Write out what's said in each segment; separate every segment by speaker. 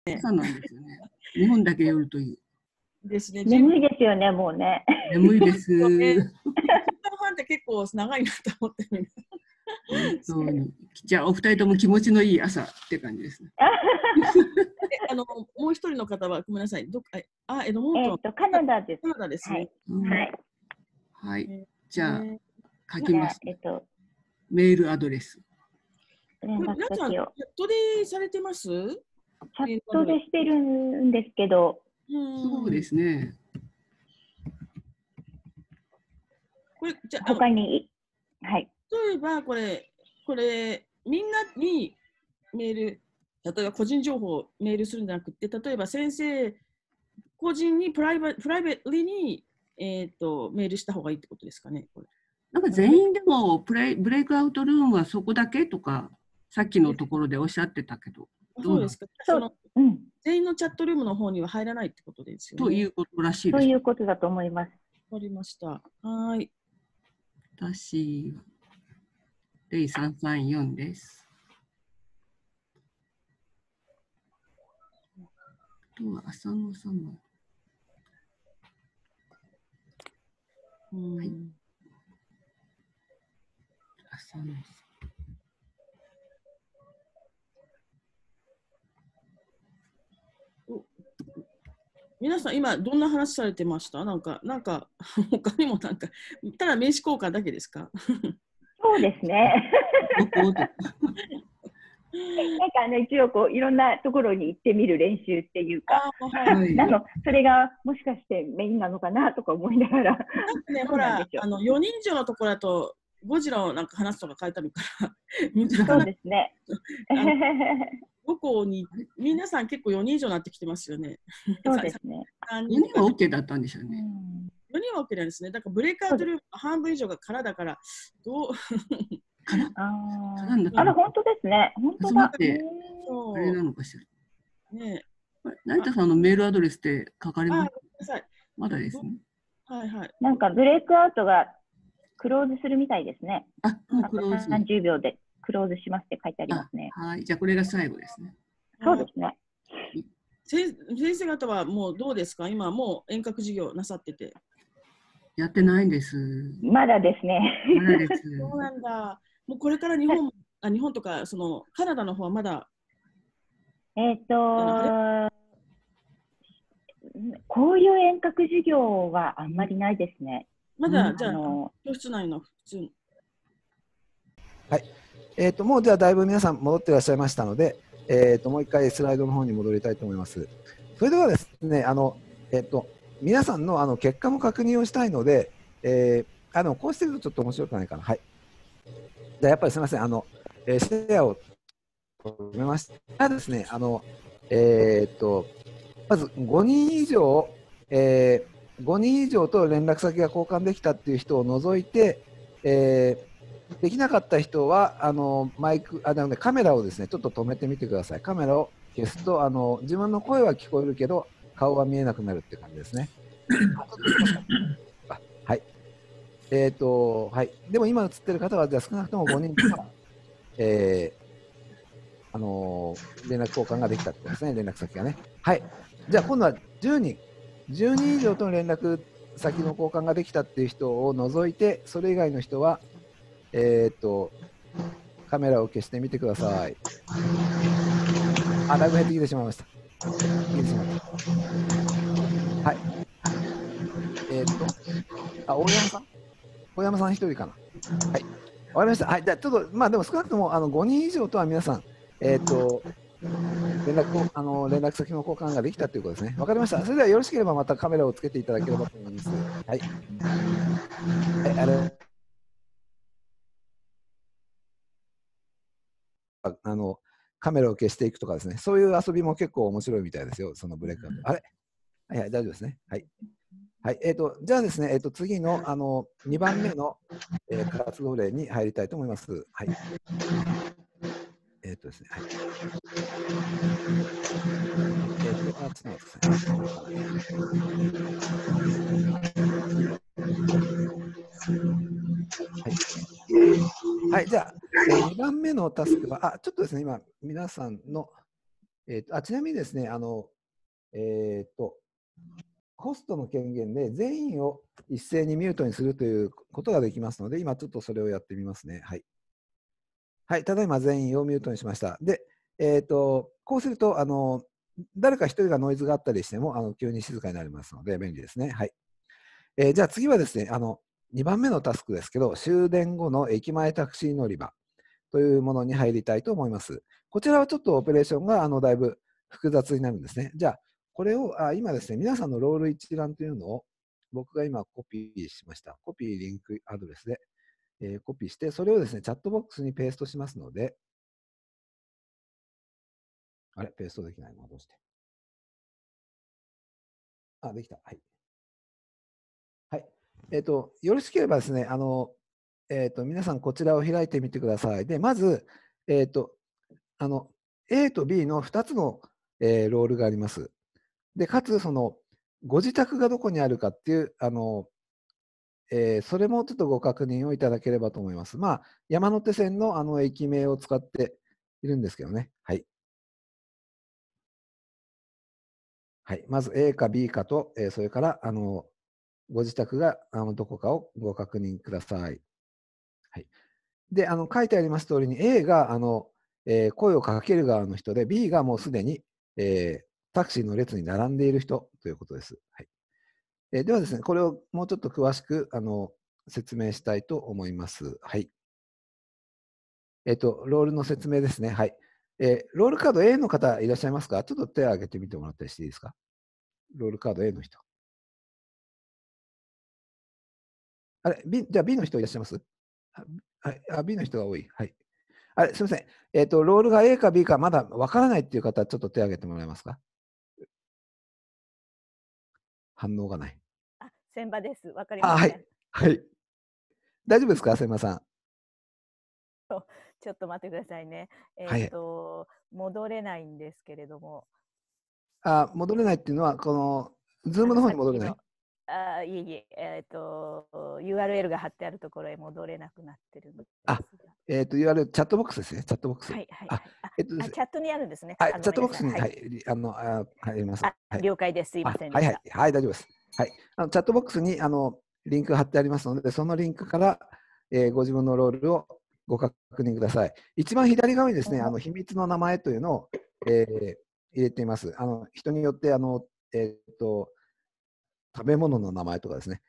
Speaker 1: 朝なんですよね。日本だけ夜という。
Speaker 2: ですね。
Speaker 3: 眠いですよね、もうね。
Speaker 1: 眠いです。
Speaker 2: 半って結構長いなと思ってる。
Speaker 1: 本当に。じゃあお二人とも気持ちのいい朝って感じですね。
Speaker 2: もう一人の方はごめんなさい。エドモントン。
Speaker 3: カナダです。
Speaker 2: カナダですね。
Speaker 1: はい。じゃあ書きます。メールアドレス。
Speaker 2: 皆さんチャットでされてます？チ
Speaker 3: ャットでしてるんですけど。
Speaker 1: そうですね。
Speaker 2: これじゃ
Speaker 3: 他に、はい。
Speaker 2: 例えばこれみんなにメール、例えば個人情報をメールするんじゃなくて、例えば先生個人にプライベートにメールした方がいいってことですかね。これ
Speaker 1: なんか全員でもブレイクアウトルームはそこだけとかさっきのところでおっしゃってたけど。
Speaker 2: そうですか。全員のチャットルームの方には入らないってことですよね。
Speaker 1: ということらしいです。
Speaker 3: そういうことだと思います。
Speaker 2: わかりました。はい。
Speaker 1: 私は0334です。あとは浅野さんも。はい。浅野さん。
Speaker 2: 皆さん今どんな話されてました？なんか他にもただ名刺交換だけですか？
Speaker 3: そうですね。一応いろんなところに行ってみる練習っていうか、それがもしかしてメインなのかなとか思いながら。
Speaker 2: ほら4人以上のところだと5時の話とか書いてあるから
Speaker 3: そうですね。
Speaker 2: 5校に皆さん結構4人以上になってきてますよね。
Speaker 3: そうですね。
Speaker 1: 4人は OK だったんでしょうね。
Speaker 2: 4人は OK なんですね。だからブレイクアウトルーム半分以上が空だからどう
Speaker 3: あら、本当ですね。本当だ。
Speaker 1: あれなのかしら。ね、成田さんのメールアドレスって書かれました？まだですね。
Speaker 2: はいはい。
Speaker 3: なんかブレイクアウトがクローズするみたいですね。
Speaker 1: もうクローズ。
Speaker 3: 30秒でクローズしますって書いてありますね。
Speaker 1: はい。じゃあこれが最後ですね。
Speaker 3: そうですね。
Speaker 2: 先生方はもうどうですか？今もう遠隔授業なさってて。
Speaker 1: やってないんです。
Speaker 3: まだですね。
Speaker 1: まだです。
Speaker 2: そうなんだ。もうこれから日本とかカナダの方はまだ。
Speaker 3: こういう遠隔授業はあんまりないですね。
Speaker 2: まだじゃあ教室内の普通。
Speaker 4: はい。もうじゃあだいぶ皆さん戻っていらっしゃいましたので、もう一回スライドの方に戻りたいと思います。それではですね、皆さんの結果も確認をしたいので、こうしてるとちょっと面白くないかな。はい。じゃあやっぱりすみません、シェアを止めました。ですね、まず5人以上、5人以上と連絡先が交換できたっていう人を除いて、できなかった人はカメラをですねちょっと止めてみてください。カメラを消すと自分の声は聞こえるけど顔は見えなくなるって感じですね。はい。はい。でも今映ってる方はじゃあ少なくとも5人とか、連絡交換ができたってことですね。連絡先がね。はい。じゃあ今度は10人以上との連絡先の交換ができたっていう人を除いて、それ以外の人はカメラを消してみてください。ライブ減ってきてしまいました。はい。大山さん1人かな。はい。わかりました。はい。じゃあちょっとでも少なくとも5人以上とは皆さん連絡先の交換ができたということですね。わかりました。それではよろしければまたカメラをつけていただければと思います。はい。カメラを消していくとかですね、そういう遊びも結構面白いみたいですよ、そのブレイクアウト。はい、大丈夫ですね。はい。はい、じゃあですね、次の2番目の、活動例に入りたいと思います。はい。ですね、はい。はい、じゃあ、2番目のタスクは、ちょっとですね、今、皆さんの、 ちなみにですね、ホストの権限で全員を一斉にミュートにするということができますので、今ちょっとそれをやってみますね。はい。はい、ただいま全員をミュートにしました。で、こうすると、誰か一人がノイズがあったりしても、急に静かになりますので、便利ですね。はい。じゃあ次はですね、2番目のタスクですけど、終電後の駅前タクシー乗り場というものに入りたいと思います。こちらはちょっとオペレーションがだいぶ複雑になるんですね。じゃあ、これを今ですね、皆さんのロール一覧というのを僕が今コピーしました。コピーリンクアドレスで、コピーして、それをですね、チャットボックスにペーストしますので、あれ、ペーストできないのどうして。できた。はい。はい。よろしければですね、皆さんこちらを開いてみてください。で、まず、A と B の2つの、ロールがあります。で、かつ、ご自宅がどこにあるかっていう、それもちょっとご確認をいただければと思います。まあ、山手線の駅名を使っているんですけどね。はい。はい。まず A か B かと、それから、ご自宅がどこかをご確認ください。はい。で、書いてあります通りに A が声をかける側の人で、B がもうすでに、タクシーの列に並んでいる人ということです。はい。ではですね、これをもうちょっと詳しく説明したいと思います。はい。ロールの説明ですね。はい。ロールカード A の方いらっしゃいますか？ちょっと手を挙げてみてもらったりしていいですか？ロールカード A の人。あれ、じゃあ B の人いらっしゃいます？B の人が多い。はい。あれ、すみません。ロールが A か B かまだわからないっていう方、ちょっと手を挙げてもらえますか？反応がない。
Speaker 3: 千葉です。わかりま
Speaker 4: せん。はい。はい。大丈夫ですか、千葉さん。
Speaker 3: ちょっと待ってくださいね。戻れないんですけれども。
Speaker 4: 戻れないっていうのは、この、ズームの方に戻れない？
Speaker 3: いえいえ、URL が貼ってあるところへ戻れなくなってるんです
Speaker 4: が。URL、チャットボックスですね。チャットボックス。
Speaker 3: はいはいはい。チャットにあるんですね。
Speaker 4: はい、チャットボックスに、はい、入ります。
Speaker 3: 了解です。すいません。
Speaker 4: はいはい、はい、大丈夫です。はい。チャットボックスにリンク貼ってありますので、そのリンクから、ご自分のロールをご確認ください。一番左側にですね、秘密の名前というのを、入れています。人によって食べ物の名前とかですね、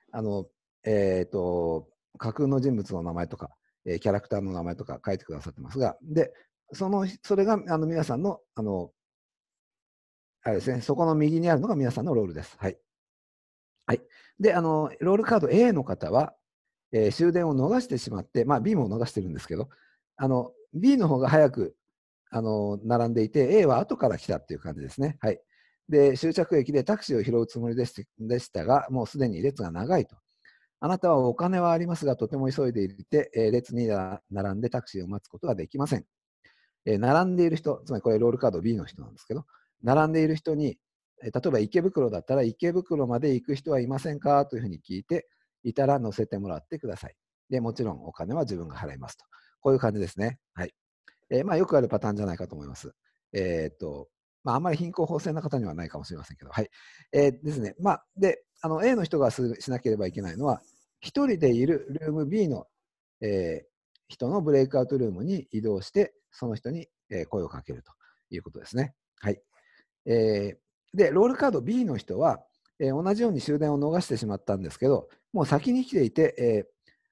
Speaker 4: 架空の人物の名前とか、キャラクターの名前とか書いてくださってますが、で、それが皆さんの、あれですね、そこの右にあるのが皆さんのロールです。はい。はい。で、ロールカード A の方は、終電を逃してしまって、まあ B も逃してるんですけど、B の方が早く、並んでいて、A は後から来たっていう感じですね。はい。で、終着駅でタクシーを拾うつもりでしたが、もうすでに列が長いと。あなたはお金はありますが、とても急いでいて、列に並んでタクシーを待つことができません。並んでいる人、つまりこれロールカード B の人なんですけど、並んでいる人に、例えば池袋だったら、池袋まで行く人はいませんかというふうに聞いて、いたら乗せてもらってください。で、もちろんお金は自分が払いますと。こういう感じですね。はい。まあ、よくあるパターンじゃないかと思います。まあ、あんまり貧困法制な方にはないかもしれませんけど、はい。ですね。まあ、で、A の人がしなければいけないのは、1人でいるルーム B の、人のブレイクアウトルームに移動して、その人に、声をかけるということですね。はい。で、ロールカード B の人は、同じように終電を逃してしまったんですけど、もう先に来ていて、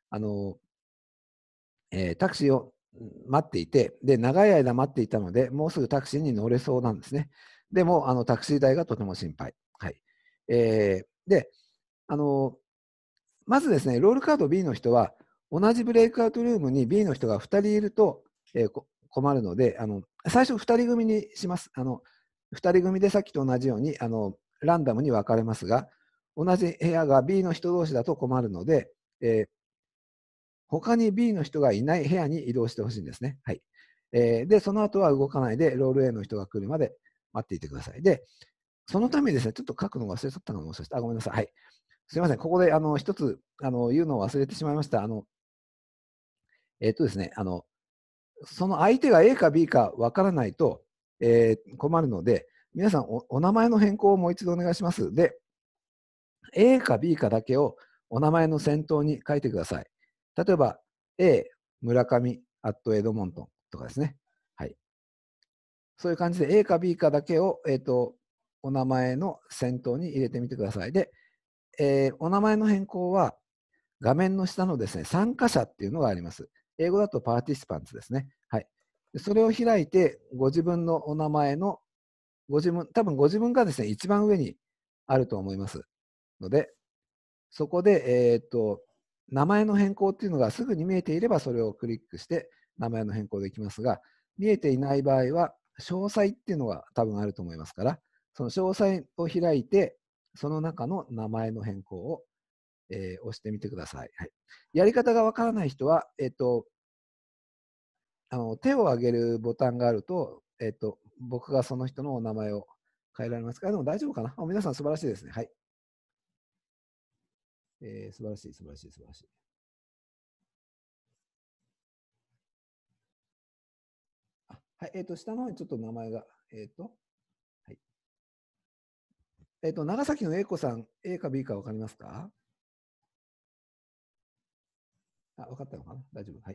Speaker 4: タクシーを待っていて、で、長い間待っていたので、もうすぐタクシーに乗れそうなんですね。でも、タクシー代がとても心配。はい。で、まずですね、ロールカード B の人は、同じブレイクアウトルームに B の人が2人いると、困るので、最初2人組にします。2人組でさっきと同じように、ランダムに分かれますが、同じ部屋が B の人同士だと困るので、他に B の人がいない部屋に移動してほしいんですね。はい。で、その後は動かないで、ロール A の人が来るまで待っていてください。で、そのためにですね、ちょっと書くの忘れちゃったのかもしれない。ごめんなさい。はい。すみません。ここで一つ言うのを忘れてしまいました。ですね、その相手が A か B かわからないと、 困るので、皆さんお名前の変更をもう一度お願いします。で、A か B かだけをお名前の先頭に書いてください。例えば、A、村上、エドモントンとかですね。はい。そういう感じで A か B かだけを、お名前の先頭に入れてみてください。で、お名前の変更は、画面の下のですね、参加者っていうのがあります。英語だとパーティシパンツですね。はい。それを開いて、ご自分のお名前の、多分ご自分がですね、一番上にあると思いますので、そこで、名前の変更っていうのがすぐに見えていれば、それをクリックして、名前の変更できますが、見えていない場合は、詳細っていうのが多分あると思いますから、その詳細を開いて、その中の名前の変更を、押してみてください。はい、やり方がわからない人は、手を挙げるボタンがあると、僕がその人のお名前を変えられますから、でも大丈夫かな。皆さん素晴らしいですね。はい。素晴らしい、素晴らしい、素晴らしい。はい、下の方にちょっと名前が、はい。長崎の A 子さん、A か B か分かりますか？分かったのかな？大丈夫。はい。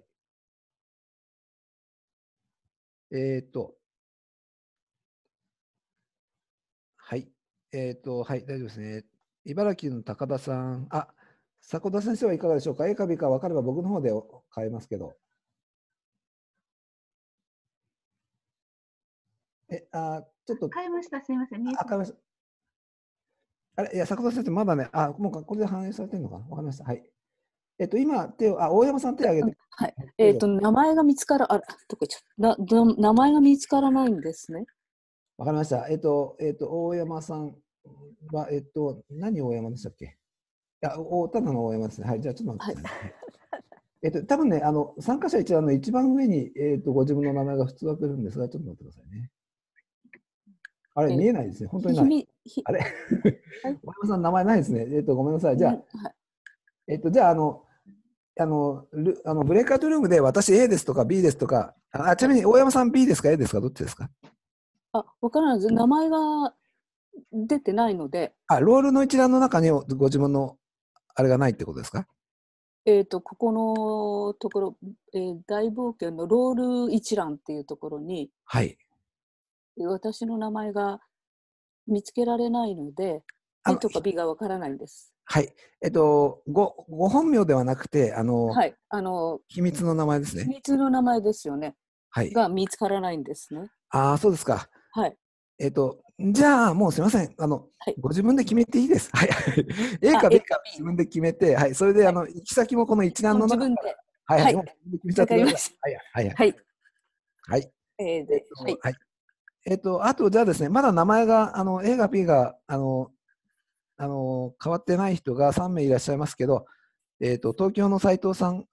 Speaker 4: はい、はい、大丈夫ですね。茨城の高田さん、迫田先生はいかがでしょうか？ A か B か分かれば僕の方で変えますけど。ちょっと。
Speaker 3: 変えました、すみません。変
Speaker 4: えました。いや、迫田先生、まだね、もうこれで反映されてるのかな？わかりました。はい。今、大山さん手を挙げて。
Speaker 5: はい。名前が見つから名前が見つからないんですね。
Speaker 4: わかりました。大山さんは、何大山でしたっけ？ただの大山ですね。はい。じゃあ、ちょっと待ってくださいね。多分ね、参加者一覧の一番上に、ご自分の名前が普通は来るんですが、ちょっと待ってくださいね。あれ、見えないですね。本当にない。あれ大山さん、名前ないですね。ごめんなさい。じゃあ、じゃあ、ブレイクアウトルームで私 A ですとか B ですとか、ちなみに大山さん B ですか A ですかどっちですか？
Speaker 5: わからないです。名前が出てないので。
Speaker 4: ロールの一覧の中にご自分のあれがないってことですか？
Speaker 5: ここのところ、大冒険のロール一覧っていうところに、
Speaker 4: はい。
Speaker 5: 私の名前が見つけられないので、A とか B がわからないんです。
Speaker 4: はい。ご本名ではなくて、
Speaker 5: はい、
Speaker 4: 秘密の名前ですね。
Speaker 5: 秘密の名前ですよね。
Speaker 4: はい。
Speaker 5: が見つからないんですね。
Speaker 4: そうですか。
Speaker 5: はい。
Speaker 4: じゃあ、もうすみません。ご自分で決めていいです。はい。A か B か自分で決めて、はい。それで、行き先もこの一覧の中
Speaker 5: 自分で。
Speaker 4: はい。
Speaker 5: はい。
Speaker 4: わかりました。はい。はい。
Speaker 5: はい。
Speaker 4: はい。
Speaker 5: はい。
Speaker 4: あと、じゃあですね、まだ名前が、A が B が、変わってない人が3名いらっしゃいますけど、東京の斉藤さん、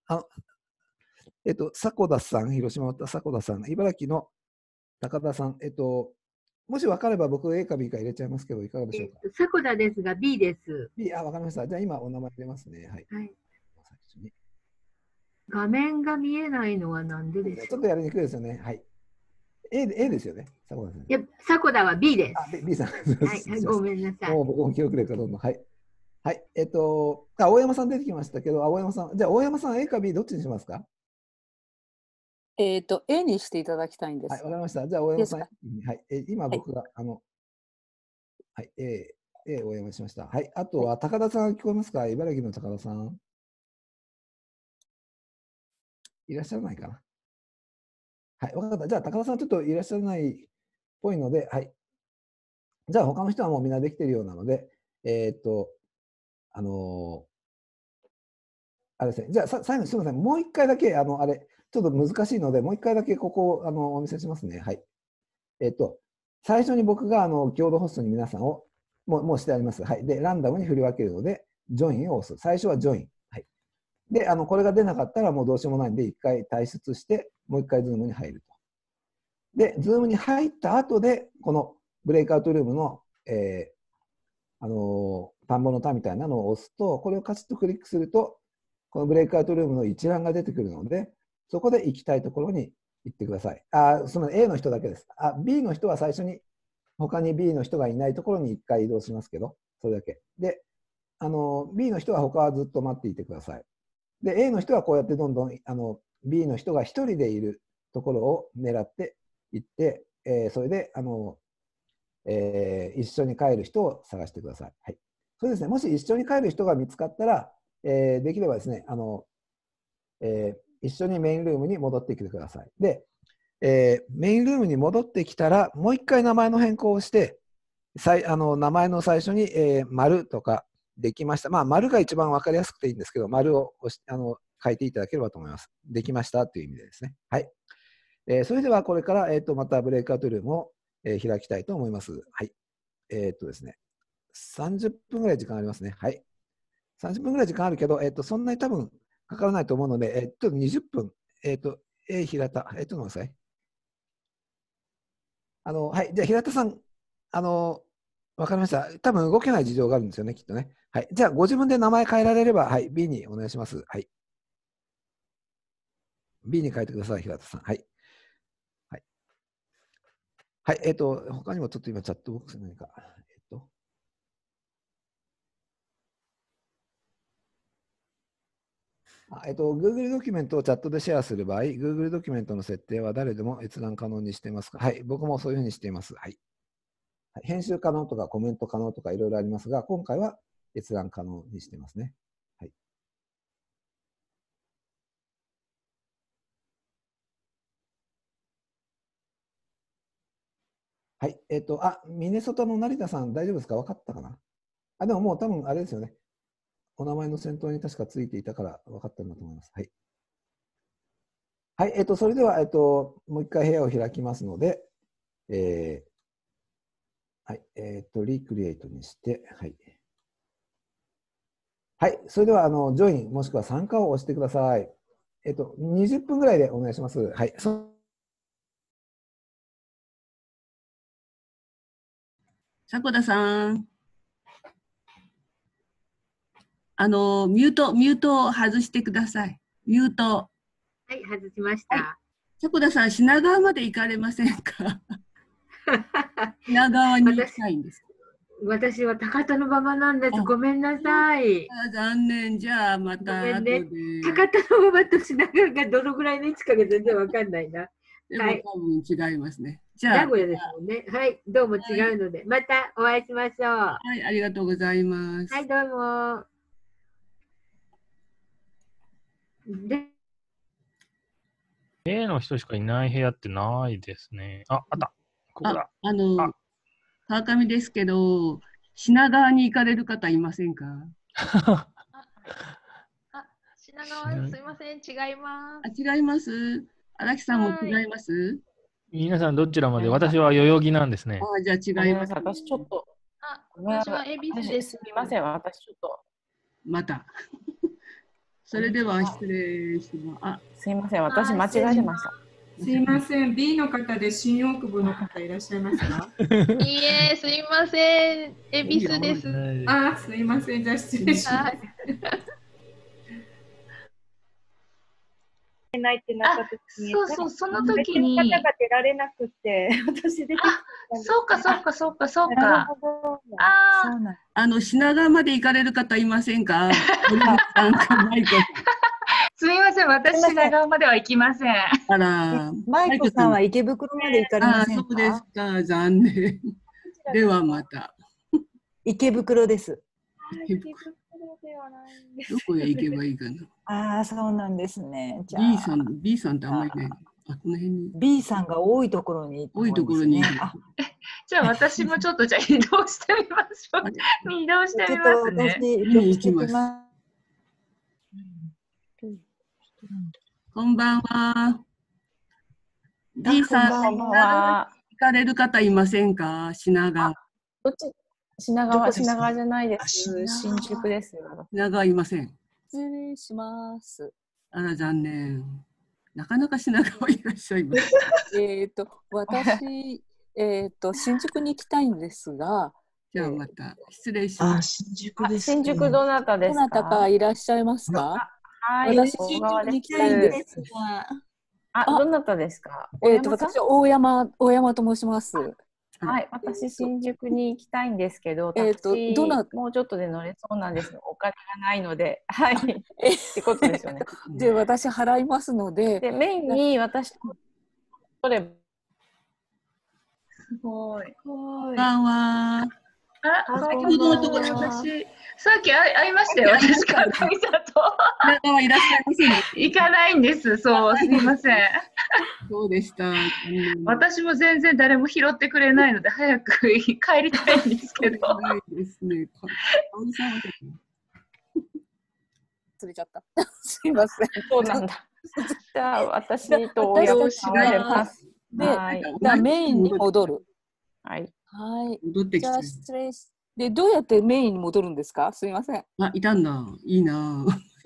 Speaker 4: 迫田さん、広島の迫田さん、茨城の高田さん、もし分かれば僕 A か B か入れちゃいますけど、いかがでしょうか。
Speaker 3: 迫田ですが B です。
Speaker 4: B、分かりました。じゃあ今お名前入れますね。はい。はい、
Speaker 3: 画面が見えないのはなんでですか？
Speaker 4: ちょっとやりにくいですよね。はい。A ですよね。迫田さん。い
Speaker 3: や、迫田は B です。
Speaker 4: B さん。
Speaker 3: はい、ごめんなさい。
Speaker 4: もう僕も記憶力がどんどん。はい。はい。大山さん出てきましたけど、大山さん、じゃあ大山さん A か B どっちにしますか
Speaker 5: ？A にしていただきたいんです。
Speaker 4: はい、わかりました。じゃあ大山さん、はい。今僕が、はい、A 大山しました。はい。あとは高田さん聞こえますか？茨城の高田さん。いらっしゃらないかな。はい、わかった。じゃあ、高田さん、ちょっといらっしゃらないっぽいので、はい。じゃあ、他の人はもうみんなできているようなので、あれですね。じゃあ、最後にすみません。もう一回だけ、ちょっと難しいので、もう一回だけここをお見せしますね。はい。最初に僕が共同ホストに皆さんをもうしてあります。はい。で、ランダムに振り分けるので、ジョインを押す。最初はジョイン。はい。で、これが出なかったらもうどうしようもないんで、一回退出して、もう一回ズームに入ると。で、ズームに入った後で、このブレイクアウトルームの、田んぼの田みたいなのを押すと、これをカチッとクリックすると、このブレイクアウトルームの一覧が出てくるので、そこで行きたいところに言ってください。その A の人だけです。B の人は最初に、他に B の人がいないところに1回移動しますけど、それだけ。で、B の人は他はずっと待っていてください。で、A の人はこうやってどんどんB の人が1人でいるところを狙っていって、それで一緒に帰る人を探してください。はい。そうですね。もし一緒に帰る人が見つかったら、できればですね、一緒にメインルームに戻ってきてください。で、メインルームに戻ってきたら、もう一回名前の変更をして、名前の最初に、丸とかできました。まあ、丸が一番分かりやすくていいんですけど、丸を書いていただければと思います。できましたという意味でですね。はい。それではこれから、またブレイクアウトルームを、開きたいと思います。はい。ですね、30分ぐらい時間ありますね。はい。30分ぐらい時間あるけど、そんなに多分かからないと思うので、ちょっと20分、平田、ちょっと待ってください。はい。じゃあ、平田さん、わかりました。多分動けない事情があるんですよね、きっとね。はい。じゃあ、ご自分で名前変えられれば、はい。B にお願いします。はい。B に変えてください、平田さん。はい。はい。はい。他にもちょっと今、チャットボックス何か。Google ドキュメントをチャットでシェアする場合、Google ドキュメントの設定は誰でも閲覧可能にしていますか？はい。僕もそういうふうにしています。はい。編集可能とかコメント可能とかいろいろありますが、今回は閲覧可能にしていますね。はい。はい。ミネソタの成田さん、大丈夫ですか？分かったかな？でももう多分あれですよね。お名前の先頭に確かついていたから分かったんだと思います。はい。はい。それでは、もう一回部屋を開きますので、はい。リクリエイトにして、はい。はい。それでは、ジョインもしくは参加を押してください。20分ぐらいでお願いします。はい。
Speaker 1: 迫田さん。ミュートを外してください。ミュート。は
Speaker 6: い、外しました。はい、
Speaker 1: 迫田さん、品川まで行かれませんか？品川に行きたいんです。
Speaker 6: 私は高田馬場なんです。ごめんなさい。
Speaker 1: 残念。じゃあ、また後で。
Speaker 6: 高田馬場と品川がどのぐらいの位置かが全然わかんないな。
Speaker 1: でも多分違いますね。
Speaker 6: じゃあ、名古屋ですもんね。はい、どうも違うので、またお会いしましょう。
Speaker 1: はい、ありがとうございます。
Speaker 6: はい、どうも。
Speaker 7: A の人しかいない部屋ってないですね。あった。ここだ。
Speaker 1: 川上ですけど、品川に行かれる方いませんか？
Speaker 8: 品川、すいません、違います。
Speaker 1: 違います。荒木さんも違います？
Speaker 7: 皆さんどちらまで？私は代々木なんですね。
Speaker 1: じゃあ違います。
Speaker 9: 私ちょっと。
Speaker 8: 私は恵比寿です。
Speaker 9: すみません、私ちょっと。
Speaker 1: また。それでは失礼します。
Speaker 9: すみません、私間違えてました。
Speaker 10: すいません、B の方で新大久保の方いらっしゃいますか？
Speaker 8: いいえ、すいません、恵比寿です。
Speaker 10: すいません、じゃあ失礼します。
Speaker 3: ないってなった時に、
Speaker 8: その時に。
Speaker 3: 方が出られなくて、私出てきた。
Speaker 8: そうか。
Speaker 1: 品川まで行かれる方いませんか？
Speaker 8: すみません、私品川までは行きません。
Speaker 5: マイコさんは池袋まで行かれませんか？
Speaker 1: そうですか、残念。ではまた。
Speaker 5: 池袋です。
Speaker 1: どこへ行けばいいかな。
Speaker 5: そうなんですね。
Speaker 1: B さんってあんまりね。この辺に。
Speaker 5: B さんが多いところに。
Speaker 1: 多いところに。
Speaker 8: じゃあ私もちょっと移動してみましょう。移動してみますね。
Speaker 1: 行きます。こんばんは。B さん、行かれる方いませんか？品川。
Speaker 9: 品川じゃないです。新宿ですよ。
Speaker 1: 品川いません。
Speaker 5: 失礼します。
Speaker 1: 残念。なかなか品川いらっしゃいます。
Speaker 5: 私、新宿に行きたいんですが。
Speaker 1: じゃあまた失礼します。
Speaker 9: 新宿です。新宿どなたですか？
Speaker 5: どなたかいらっしゃいますか？
Speaker 9: はい、
Speaker 5: 私、新宿に行きたいんですが。
Speaker 9: どなたですか？
Speaker 5: 私、大山と申します。
Speaker 9: はい、私、新宿に行きたいんですけど、タクシーもうちょっとで乗れそうなんですが、お金がないので、はい、ってことですよね。
Speaker 5: で、私、払いますので。
Speaker 9: で、メインに私、取れば。
Speaker 8: すごい。
Speaker 1: こんばんは。
Speaker 8: 先ほどのところ私、さっき会いましたよ、私、川上さんと。
Speaker 1: 中はいらっしゃいませんね。
Speaker 8: 行かないんです、そう、すみません。
Speaker 1: そうでした。
Speaker 8: 私も全然誰も拾ってくれないので、早く帰りたいんですけど。
Speaker 1: ないですね。
Speaker 5: 忘れちゃった。すいません。
Speaker 9: そうなんだ。じゃあ、私と大山さんは出ます。
Speaker 5: で、メインに戻る。
Speaker 9: はい。
Speaker 5: はい。
Speaker 1: 戻ってきて。
Speaker 5: じゃあ失礼し。で、どうやってメインに戻るんですか？すみません。
Speaker 1: いたんだ。いいな。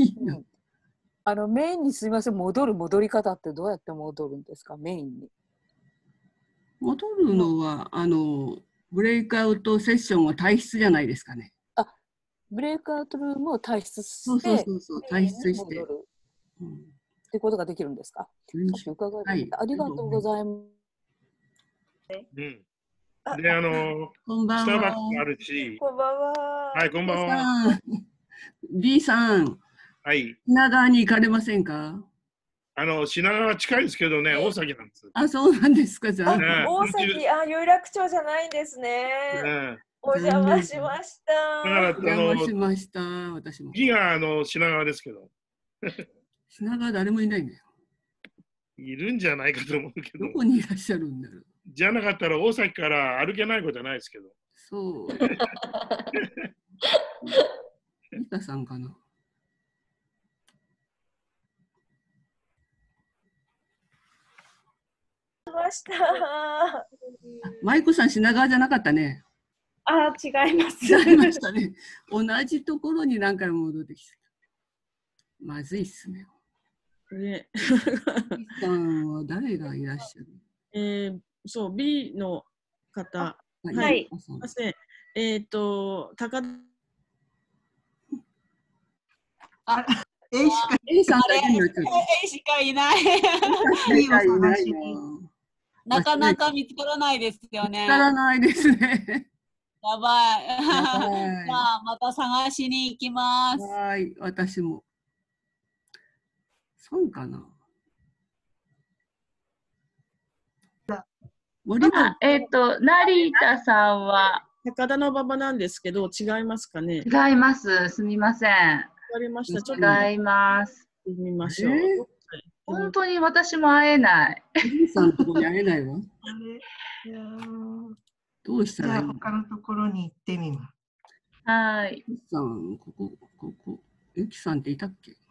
Speaker 5: メインにすみません、戻り方ってどうやって戻るんですか？メインに。
Speaker 1: 戻るのは、ブレイクアウトセッションは退出じゃないですかね。
Speaker 5: ブレイクアウトルームを退出して、
Speaker 1: 退出して。
Speaker 5: ってことができるんですか？伺いました。ありがとうございます。
Speaker 11: で、
Speaker 1: こんばんは。
Speaker 11: スターバックスあるし。
Speaker 9: こんばんは。
Speaker 11: はい、こんばんは。
Speaker 1: B さん。
Speaker 11: はい。
Speaker 1: 品川に行かれませんか？
Speaker 11: 品川近いですけどね、大崎なんです。
Speaker 1: そうなんですか、じゃあ。
Speaker 9: 大崎、有楽町じゃないんですね。お邪魔しました。
Speaker 1: お邪魔しました、私も。
Speaker 11: 次が品川ですけど。
Speaker 1: 品川誰もいないんだよ。
Speaker 11: いるんじゃないかと思うけど。
Speaker 1: どこにいらっしゃるんだろう。
Speaker 11: じゃなかったら大崎から歩けないことはないですけど。
Speaker 1: そう。ミカさんかな。マイコさん、品川じゃなかったね。
Speaker 9: 違います。
Speaker 1: 違いましたね。同じところに何回も戻ってきた。まずいっすね。
Speaker 2: ね。
Speaker 1: B さんは誰がいらっしゃる？
Speaker 2: そう、B の方。
Speaker 3: はい。
Speaker 2: すみません。高田。
Speaker 1: A さんだけになっちゃった。
Speaker 12: A しかいない。なかなか見つからないですよね。
Speaker 1: 見つからないですね。
Speaker 12: やばい。じゃあ、また探しに行きます。
Speaker 1: はい、私も。そうかな。
Speaker 8: 成田さんは
Speaker 2: 高田馬場なんですけど、違いますかね？
Speaker 8: 違います。すみません。
Speaker 2: わかりました。ちょっと
Speaker 8: 違います。
Speaker 2: 見ましょう。
Speaker 8: 本当に私も会えない。
Speaker 1: B さんのところに会えないわ。どうしたらいい？
Speaker 13: じゃあ他のところに行ってみます。
Speaker 8: はい。
Speaker 1: ゆきさん、ここ。ゆきさんっていたっけ？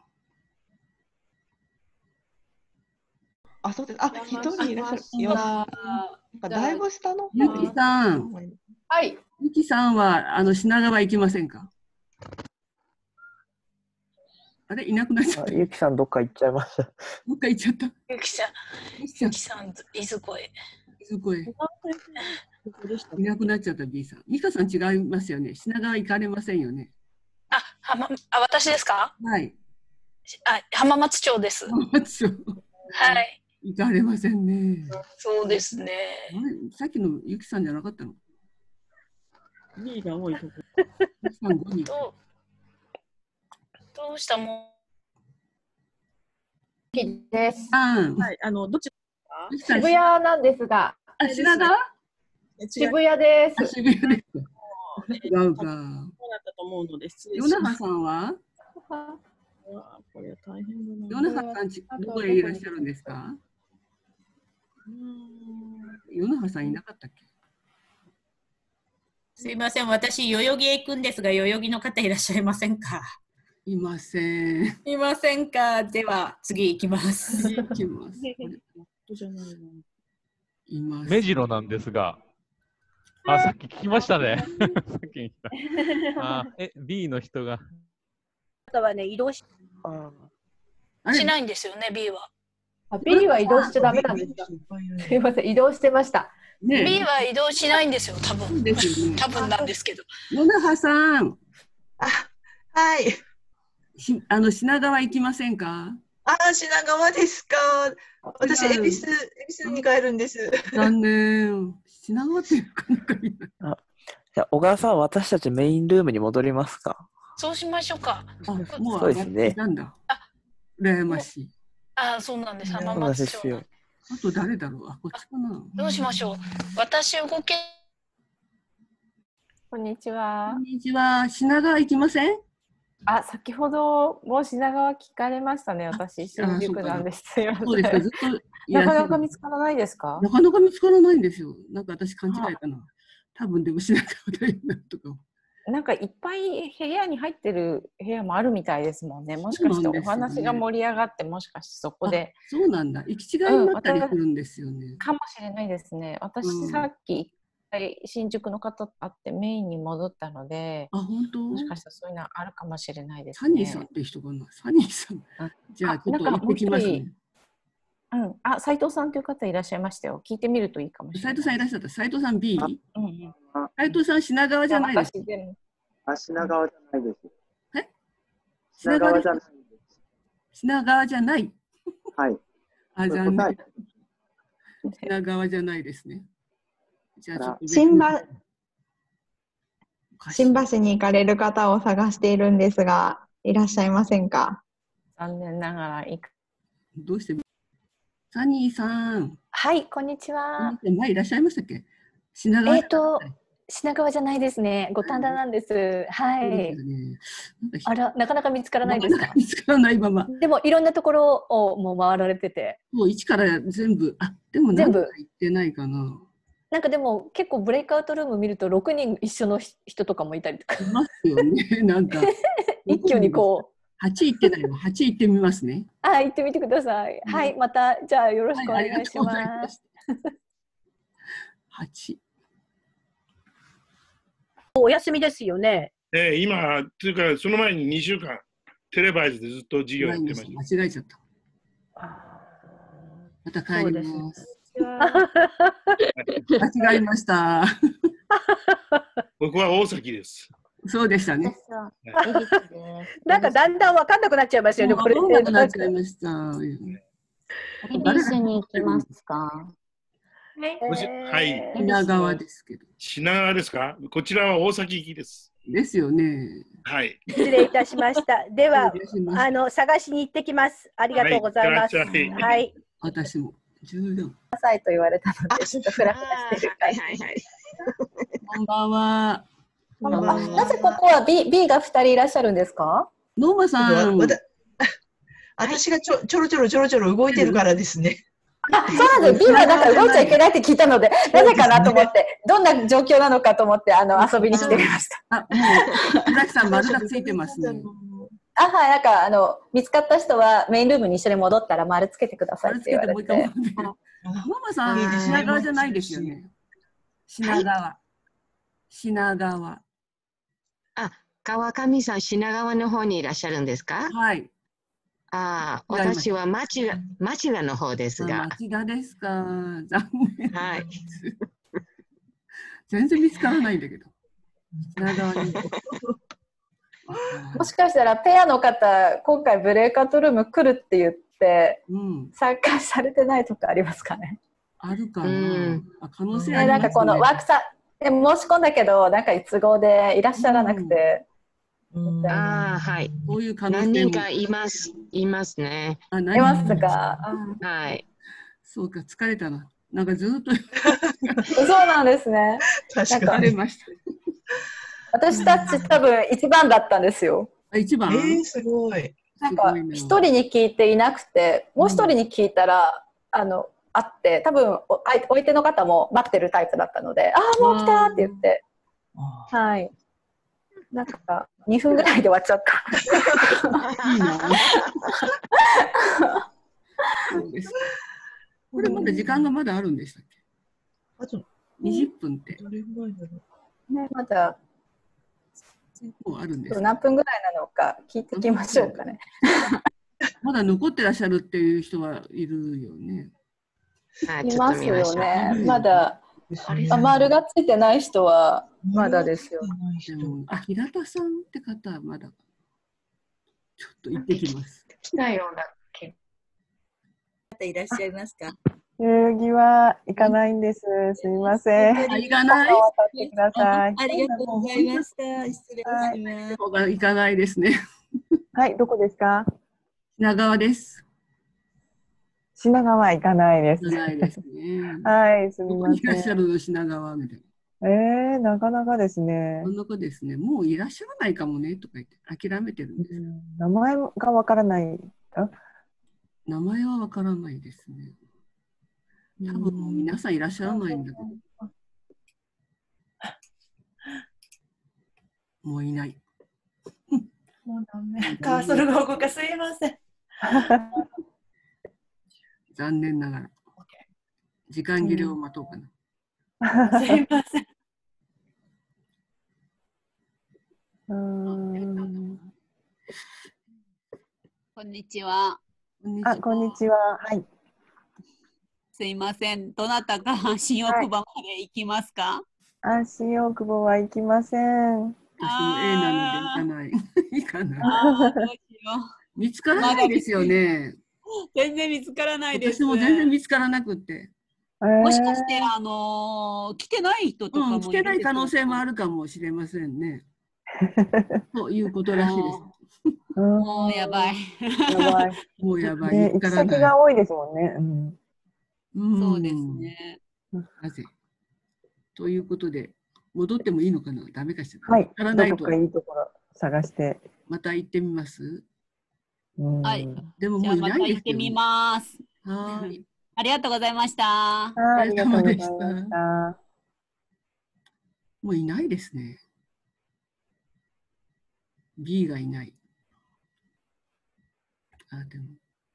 Speaker 14: そうです。一人いらっしゃる。だいぶ下の方。
Speaker 1: ゆきさん。
Speaker 14: はい。
Speaker 1: ゆきさんは品川行きませんか？あれいなくなっちゃった。
Speaker 15: ゆきさんどっか行っちゃいました。
Speaker 1: どっか行っちゃった。
Speaker 12: ゆきさん、いずこへ。
Speaker 1: いなくなっちゃった B さん。ミカさん違いますよね。品川行かれませんよね。
Speaker 12: 私ですか？
Speaker 1: はい。
Speaker 12: 浜松町です。
Speaker 1: 浜松町。
Speaker 12: はい。
Speaker 1: 行かれませんね。
Speaker 12: そうですね。
Speaker 1: さっきのゆきさんじゃなかったの
Speaker 2: ？B が多いとこ。
Speaker 12: どうしたも
Speaker 3: んです。
Speaker 2: はい、どちらです
Speaker 3: か？渋谷なんですが。
Speaker 1: 品川？
Speaker 3: 渋谷です。
Speaker 1: 渋谷です。違うか。
Speaker 2: そうだったと思うので失礼し
Speaker 1: ます。与
Speaker 2: ま
Speaker 1: 那覇さんは？
Speaker 2: これ大変だな。
Speaker 1: 与那覇さんどこへいらっしゃるんですか？与那覇さんいなかったっけ？
Speaker 12: すいません、私代々木へ行くんですが、代々木の方いらっしゃいませんか？
Speaker 1: いません。
Speaker 12: いませんか？では次行きます。
Speaker 1: 行きます。
Speaker 7: 目白なんですが、さっき聞きましたね。さっき聞いた。B の人が。
Speaker 16: あとはね、移動し
Speaker 12: ないんですよね、B は。
Speaker 3: B は移動しちゃダメなんですか？すみません、移動してました。
Speaker 12: B は移動しないんですよ、多分。多分なんですけど。
Speaker 1: 与那覇さん。
Speaker 14: はい。
Speaker 1: 品川行きませんか？
Speaker 14: 品川ですか。私、恵比寿に帰るんです。
Speaker 1: 残念。品川っていうかなんかいいな。
Speaker 15: じゃあ、小川さん、私たちメインルームに戻りますか。
Speaker 17: そうしましょうか。
Speaker 1: もう
Speaker 15: そうですね。
Speaker 1: なんだ。羨ましい。
Speaker 17: そうなんです。浜松町。
Speaker 1: あと誰だろう。こっちかな。
Speaker 17: どうしましょう。私動け。
Speaker 9: こんにちは。
Speaker 1: こんにちは。品川行きません？
Speaker 9: 先ほどもう品川聞かれましたね。私新宿なんです。すいません。
Speaker 1: そうですか。ずっと
Speaker 9: なかなか見つからないですか？
Speaker 1: なかなか見つからないんですよ。なんか私勘違いかな。多分でも品川だよなとか。
Speaker 9: なんかいっぱい部屋に入ってる部屋もあるみたいですもんね。もしかしてお話が盛り上がって、もしかしてそこで。
Speaker 1: そうなんだ。行き違いになったりするんですよね。
Speaker 9: かもしれないですね。私さっき新宿の方と会ってメインに戻ったので、
Speaker 1: 本当？
Speaker 9: もしかしたらそういうのあるかもしれないです
Speaker 1: ね。サニーさんって人かな。サニーさん。じゃあちょっと行ってきますね。
Speaker 9: 斉藤さんという方いらっしゃいましたよ。聞いてみるといいかもしれない。
Speaker 1: 斉藤さんいらっしゃった。斉藤さん B？斉藤さん品川じゃないです。
Speaker 18: 品川じゃないです。
Speaker 1: 品川じゃないです。品川じゃない。
Speaker 18: はい。
Speaker 1: 残念。品川じゃないですね。じゃあちょっと
Speaker 19: 新橋に行かれる方を探しているんですが、いらっしゃいませんか？
Speaker 9: 残念ながら行く。
Speaker 1: どうしてサニーさん。
Speaker 20: はい、こんにちは。
Speaker 1: 前いらっしゃいましたっけ？品川。
Speaker 20: 品川じゃないですね。五反田なんです。はい。なかなか見つからないですか？
Speaker 1: 見つからないまま。
Speaker 20: でもいろんなところをもう回られてて。
Speaker 1: もう一から全部。でも全部行ってないかな。
Speaker 20: なんかでも結構ブレイクアウトルーム見ると6人一緒の人とかもいたりとか。
Speaker 1: いますよね。なんか
Speaker 20: 一挙にこう。
Speaker 1: 8行ってないの。8行ってみますね。
Speaker 20: 行ってみてください。はい、またじゃあよろしくお願いします。
Speaker 1: 8。
Speaker 16: お休みですよね。
Speaker 11: 今、というか、その前に2週間、テレバイズでずっと授業やってました。
Speaker 1: 間違えちゃった。また帰ります。間違えました。
Speaker 11: 僕は大崎です。
Speaker 1: そうでしたね。
Speaker 16: なんかだんだん分かんなくなっちゃいますよね。これ
Speaker 1: 分かんなくなっちゃいました。
Speaker 5: 恵比寿に行きますか？
Speaker 11: はい。
Speaker 1: 品川ですけど。
Speaker 11: 品川ですか？こちらは大崎行きです。
Speaker 1: ですよね。
Speaker 11: はい。
Speaker 16: 失礼いたしました。では、探しに行ってきます。ありがとうございます。はい。
Speaker 1: 私も14。
Speaker 9: さいと言われたので、ちょっとフラフラしてる。
Speaker 1: こんばんは。
Speaker 9: なぜここは B が2人いらっしゃるんですか？
Speaker 1: ノーマさん。
Speaker 14: 私がちょろちょろ動いてるからですね。
Speaker 9: そうなんです。B はなんか動いちゃいけないって聞いたので、なぜかなと思って、どんな状況なのかと思って遊びに来てみました。
Speaker 1: もう村木さん丸がついてますね。
Speaker 9: はい、なんか見つかった人はメインルームに一緒に戻ったら丸つけてくださいって言われて。
Speaker 1: ノーマさん品川じゃないですよね。品川。品川。
Speaker 21: 川上さん、品川の方にいらっしゃるんですか？
Speaker 1: はい。
Speaker 21: 私は町田の方ですが。
Speaker 1: 町田ですか。残念。
Speaker 21: はい。
Speaker 1: 全然見つからないんだけど。品川に。
Speaker 9: もしかしたらペアの方、今回ブレイクアウトルーム来るって言って、参加されてないとかありますかね？
Speaker 1: あるかな。可能性ありますね。
Speaker 9: なんかこのワークさ申し込んだけど、なんか都合でいらっしゃらなくて。
Speaker 21: はい。
Speaker 1: こういう可能性
Speaker 21: 何人かいますね。
Speaker 9: いますか。
Speaker 21: はい。
Speaker 1: そうか、疲れたな。なんかずっと。
Speaker 9: そうなんですね。
Speaker 1: 疲れました。
Speaker 9: 私たち多分一番だったんですよ。
Speaker 1: 一番？
Speaker 14: すごい。
Speaker 9: なんか一人に聞いていなくて、もう一人に聞いたら会って、多分お相手の方も待ってるタイプだったので、もう来たって言って、はい。なんか2分ぐらいで終わっちゃった。いいな。
Speaker 1: そうです。これまだ時間がまだあるんでしたっけ？あと20分って。
Speaker 9: ね、まだ
Speaker 1: あるんです。
Speaker 9: 何分ぐらいなのか聞いてきましょうかね。
Speaker 1: まだ残ってらっしゃるっていう人はいるよね。
Speaker 9: いますよね。まだ丸がついてない人はまだですよ。
Speaker 1: 平田さんって方はまだちょっと行ってきます。
Speaker 21: 来たような
Speaker 12: いらっしゃいますか？
Speaker 4: 代々木は行かないんです。すみません。
Speaker 1: 行かない。
Speaker 4: 渡ってください。
Speaker 12: ありがとうございました。失礼します。
Speaker 1: 行かないですね。
Speaker 4: はい、どこですか？
Speaker 1: 品川です。
Speaker 4: 品川行かないです。
Speaker 1: 行かないですね。
Speaker 4: はい、すみません。
Speaker 1: いらっしゃるの品川みたいな。
Speaker 4: なかなかですね。
Speaker 1: なかなかですね。もういらっしゃらないかもねとか言って諦めてるんです。
Speaker 4: 名前がわからない。
Speaker 1: 名前はわからないですね。多分もう皆さんいらっしゃらないんだけど。もういない。
Speaker 9: もうダメ。カーソルが動かすいません。
Speaker 1: 残念ながら。時間切れを待とうかな。
Speaker 9: すいません。
Speaker 12: こんにちは。
Speaker 4: こんにちは。はい。
Speaker 12: すいません。どなたか新大久保まで行きますか？
Speaker 4: 新大久保は行きません。
Speaker 1: 私も A なので行かない。行かない。
Speaker 12: どうしよう。
Speaker 1: 見つからないですよね。
Speaker 12: 全然見つからないです。
Speaker 1: 私も全然見つからなくって。
Speaker 12: もしかして来てない人とかも
Speaker 1: 来てない可能性もあるかもしれませんね。ということらしいです。
Speaker 12: もうやばい。
Speaker 1: もうやばい。
Speaker 4: 行き先が多いですもんね。
Speaker 12: そうですね。
Speaker 1: なぜということで、戻ってもいいのかな？ダメかしら。
Speaker 4: はい。どこかいいところ探して。
Speaker 1: また行ってみます？
Speaker 12: はい。
Speaker 1: でももういないですよね。
Speaker 12: じゃあまた行ってみます。
Speaker 1: はい。
Speaker 12: ありがとうございました。
Speaker 4: ありがとうございました。
Speaker 1: もういないですね。B がいない。でも。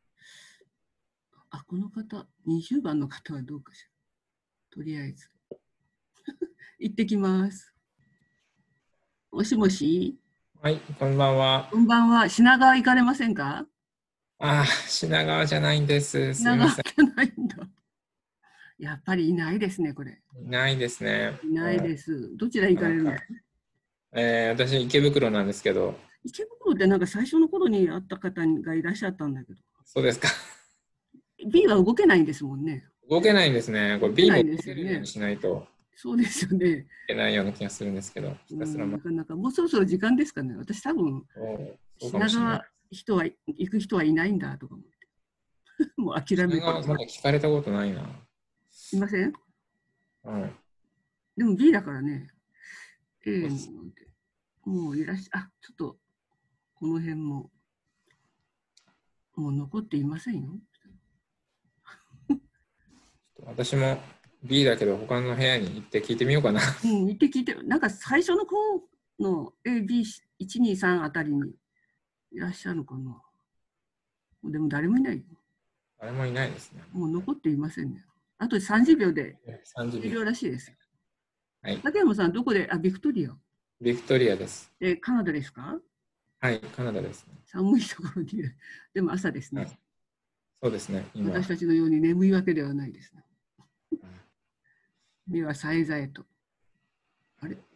Speaker 1: この方、20番の方はどうかしら。とりあえず。行ってきます。もしもし。
Speaker 22: はい、こんばんは。
Speaker 1: こんばんは。品川行かれませんか？
Speaker 22: 品川じゃないんです。すみません。
Speaker 1: 品川じゃないんだ。やっぱりいないですね、これ。
Speaker 22: いないですね。
Speaker 1: いないです。どちら行かれるの？
Speaker 22: 私、池袋なんですけど。
Speaker 1: 池袋ってなんか最初の頃に会った方がいらっしゃったんだけど。
Speaker 22: そうですか。
Speaker 1: B は動けないんですもんね。
Speaker 22: 動けないんですね。これ B も動けるようにしないと。
Speaker 1: そうですよね。
Speaker 22: いけないような気がするんですけど。
Speaker 1: なかなかもうそろそろ時間ですかね。私多分品川行く人はいないんだとか思って。もう諦めて。
Speaker 22: まだ聞かれたことないな。
Speaker 1: いません？
Speaker 22: はい。
Speaker 1: でも B だからね。もういらっしゃちょっとこの辺もう残っていませんよ。
Speaker 22: 私も B だけど他の部屋に行って聞いてみようかな。
Speaker 1: 行って聞いて、なんか最初の子の AB123 あたりにいらっしゃるのかな。でも誰もいないよ。
Speaker 22: 誰もいないですね。
Speaker 1: もう残っていませんね。あと30秒で終了らしいです。
Speaker 22: はい。
Speaker 1: 竹山さん、どこで、ビクトリア。
Speaker 22: ビクトリアです。
Speaker 1: カナダですか？
Speaker 22: はい、カナダですね。
Speaker 1: 寒いところに、でも朝ですね。はい、
Speaker 22: そうですね。
Speaker 1: 私たちのように眠いわけではないですね。目はさえざえと。あれ？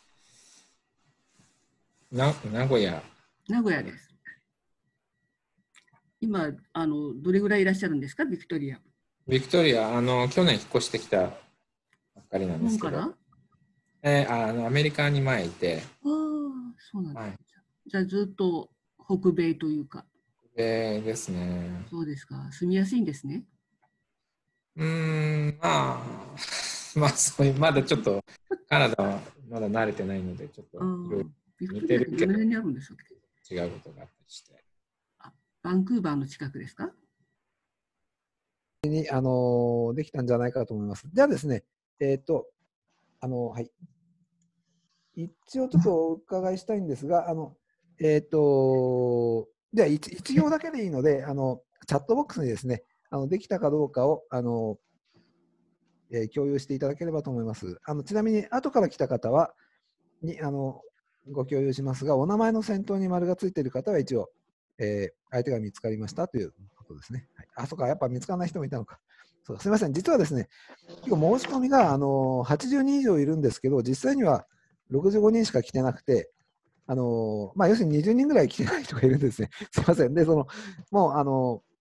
Speaker 22: 名古屋。
Speaker 1: 名古屋です。今、どれぐらいいらっしゃるんですか、ビクトリア。
Speaker 22: ビクトリア、去年引っ越してきたばっかりなんですけど。アメリカに前いて。
Speaker 1: そうなんです、はい。じゃあずっと北米というか。
Speaker 22: 北米ですね。
Speaker 1: そうですか。住みやすいんですね。
Speaker 22: そういう、まだちょっとカナダはまだ慣れてないので、ちょっといろいろ似てるけど、
Speaker 1: どの辺にあるんでしょうか？
Speaker 22: 違うことがあったりして。
Speaker 1: バンクーバーの近くですか？
Speaker 23: できたんじゃないかと思います。じゃあですね、はい。一応ちょっとお伺いしたいんですが、じゃあ一行だけでいいので、チャットボックスにですね、できたかどうかを、共有していただければと思います。ちなみに、後から来た方は、ご共有しますが、お名前の先頭に丸がついている方は一応、相手が見つかりましたということですね。はい、そうか、やっぱ見つからない人もいたのか。そうか、すみません、実はですね、結構申し込みが80人以上いるんですけど、実際には65人しか来てなくて、要するに20人ぐらい来てない人がいるんですね。すみません。で、もう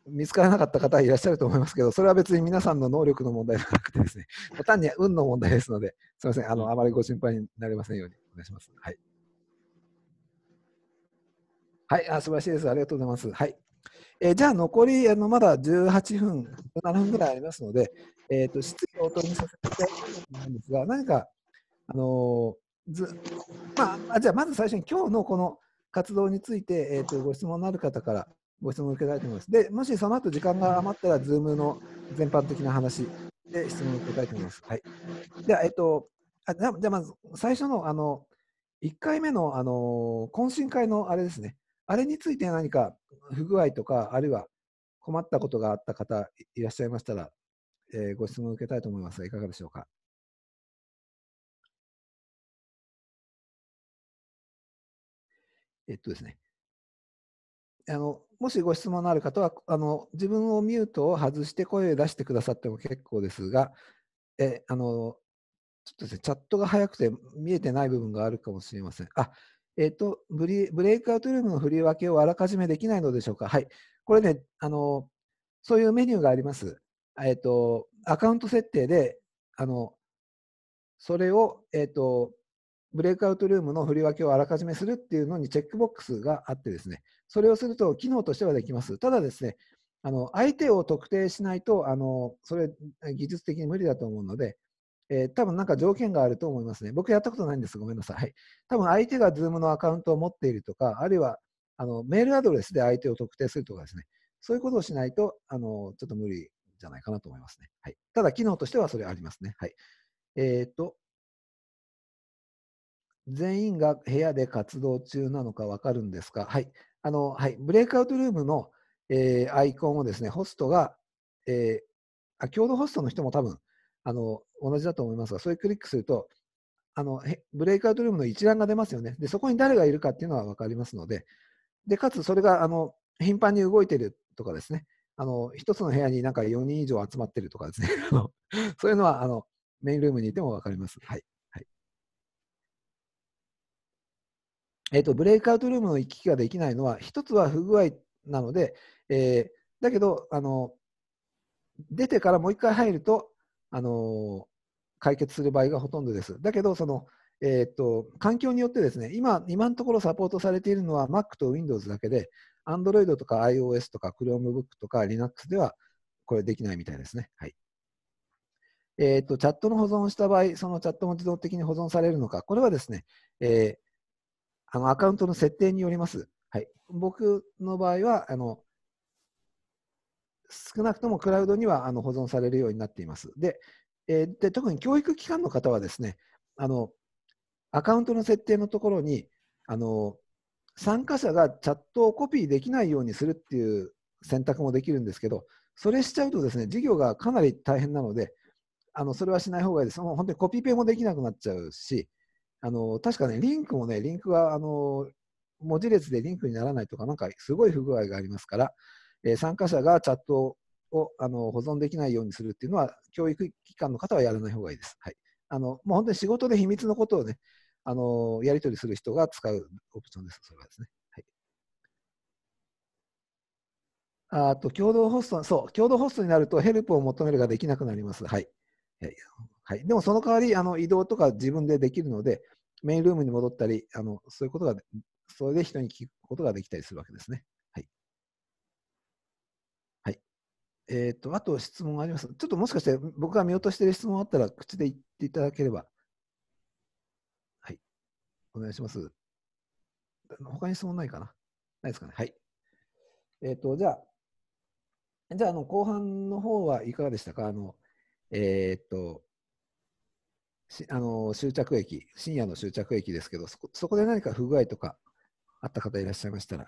Speaker 23: 見つからなかった方いらっしゃると思いますけど、それは別に皆さんの能力の問題ではなくてですね、単に運の問題ですので、すみません、あまりご心配になりませんようにお願いします。はい。はい、素晴らしいです。ありがとうございます。はい。じゃあ、残りまだ18分、17分ぐらいありますので、質疑応答にさせていただきたいと思うんですが、何か、じゃあ、まず最初に今日のこの活動について、ご質問のある方からご質問を受けたいと思います。で、もしその後時間が余ったら、Zoom の全般的な話で質問を受けたいと思います。はい。では、じゃあまず最初の1回目の懇親会のあれですね。あれについて何か不具合とか、あるいは困ったことがあった方いらっしゃいましたら、ご質問を受けたいと思いますが、いかがでしょうか。ですね。もしご質問のある方は、自分をミュートを外して声を出してくださっても結構ですが、ちょっとですね、チャットが早くて見えてない部分があるかもしれません。ブレイクアウトルームの振り分けをあらかじめできないのでしょうか。はい。これね、そういうメニューがあります。アカウント設定で、それを、ブレイクアウトルームの振り分けをあらかじめするっていうのにチェックボックスがあってですね、それをすると機能としてはできます。ただですね、相手を特定しないと、それ技術的に無理だと思うので、多分なんか条件があると思いますね。僕やったことないんです。ごめんなさい。はい、多分相手が Zoom のアカウントを持っているとか、あるいはメールアドレスで相手を特定するとかですね、そういうことをしないと、ちょっと無理じゃないかなと思いますね。はい、ただ、機能としてはそれありますね。はい。全員が部屋で活動中なのか分かるんですか。はい。はい、ブレイクアウトルームの、アイコンをですね、ホストが、共同ホストの人も多分、同じだと思いますが、それをクリックすると、ブレイクアウトルームの一覧が出ますよね。で、そこに誰がいるかっていうのは分かりますので、で、かつそれが頻繁に動いているとかですね、一つの部屋になんか4人以上集まっているとかですね、そういうのはメインルームにいても分かります。はい。ブレイクアウトルームの行き来ができないのは、一つは不具合なので、だけど、出てからもう一回入ると、解決する場合がほとんどです。だけど、環境によってですね、今のところサポートされているのは Mac と Windows だけで、Android とか iOS とか Chromebook とか Linux ではこれできないみたいですね。はい。チャットの保存をした場合、そのチャットも自動的に保存されるのか、これはですね、アカウントの設定によります。はい、僕の場合は少なくともクラウドには保存されるようになっています。で、特に教育機関の方はですね、アカウントの設定のところに参加者がチャットをコピーできないようにするっていう選択もできるんですけど、それしちゃうとですね、授業がかなり大変なので、それはしない方がいいです。もう本当にコピペもできなくなっちゃうし、確かね、リンクが文字列でリンクにならないとか、なんかすごい不具合がありますから、参加者がチャットを保存できないようにするっていうのは、教育機関の方はやらない方がいいです。はい。もう本当に仕事で秘密のことをね、やり取りする人が使うオプションです。それはですね。はい。共同ホスト、そう、共同ホストになるとヘルプを求めるができなくなります。はい。はい、でもその代わり移動とか自分でできるので、メインルームに戻ったり、そういうことが、それで人に聞くことができたりするわけですね。はい。はい。あと質問あります。ちょっともしかして僕が見落としている質問あったら口で言っていただければ。はい。お願いします。他に質問ないかな？ないですかね。はい。じゃあ、後半の方はいかがでしたか？終着駅、深夜の終着駅ですけど、そこで何か不具合とかあった方いらっしゃいましたら。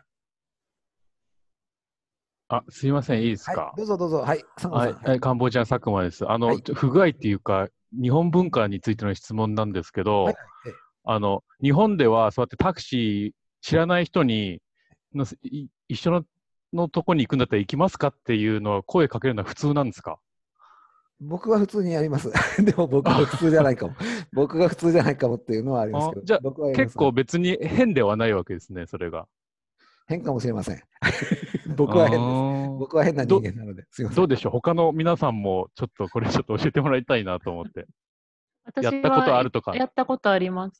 Speaker 7: すいません、いいですか。
Speaker 23: はい、どうぞどうぞ。はい、
Speaker 7: はい、カンボジア佐久間です。不具合っていうか、日本文化についての質問なんですけど、日本ではそうやってタクシー、知らない人に一緒のとこに行くんだったら行きますかっていうのは声かけるのは普通なんですか？
Speaker 23: 僕は普通にやります。でも僕は普通じゃないかも。僕が普通じゃないかもっていうのはありますけど。
Speaker 7: じゃあ結構別に変ではないわけですね、それが。
Speaker 23: 変かもしれません。僕は変です。僕は変な人間なので、すいません。
Speaker 7: どうでしょう、他の皆さんもちょっとこれちょっと教えてもらいたいなと思って。やったことあるとか。
Speaker 8: やったことあります。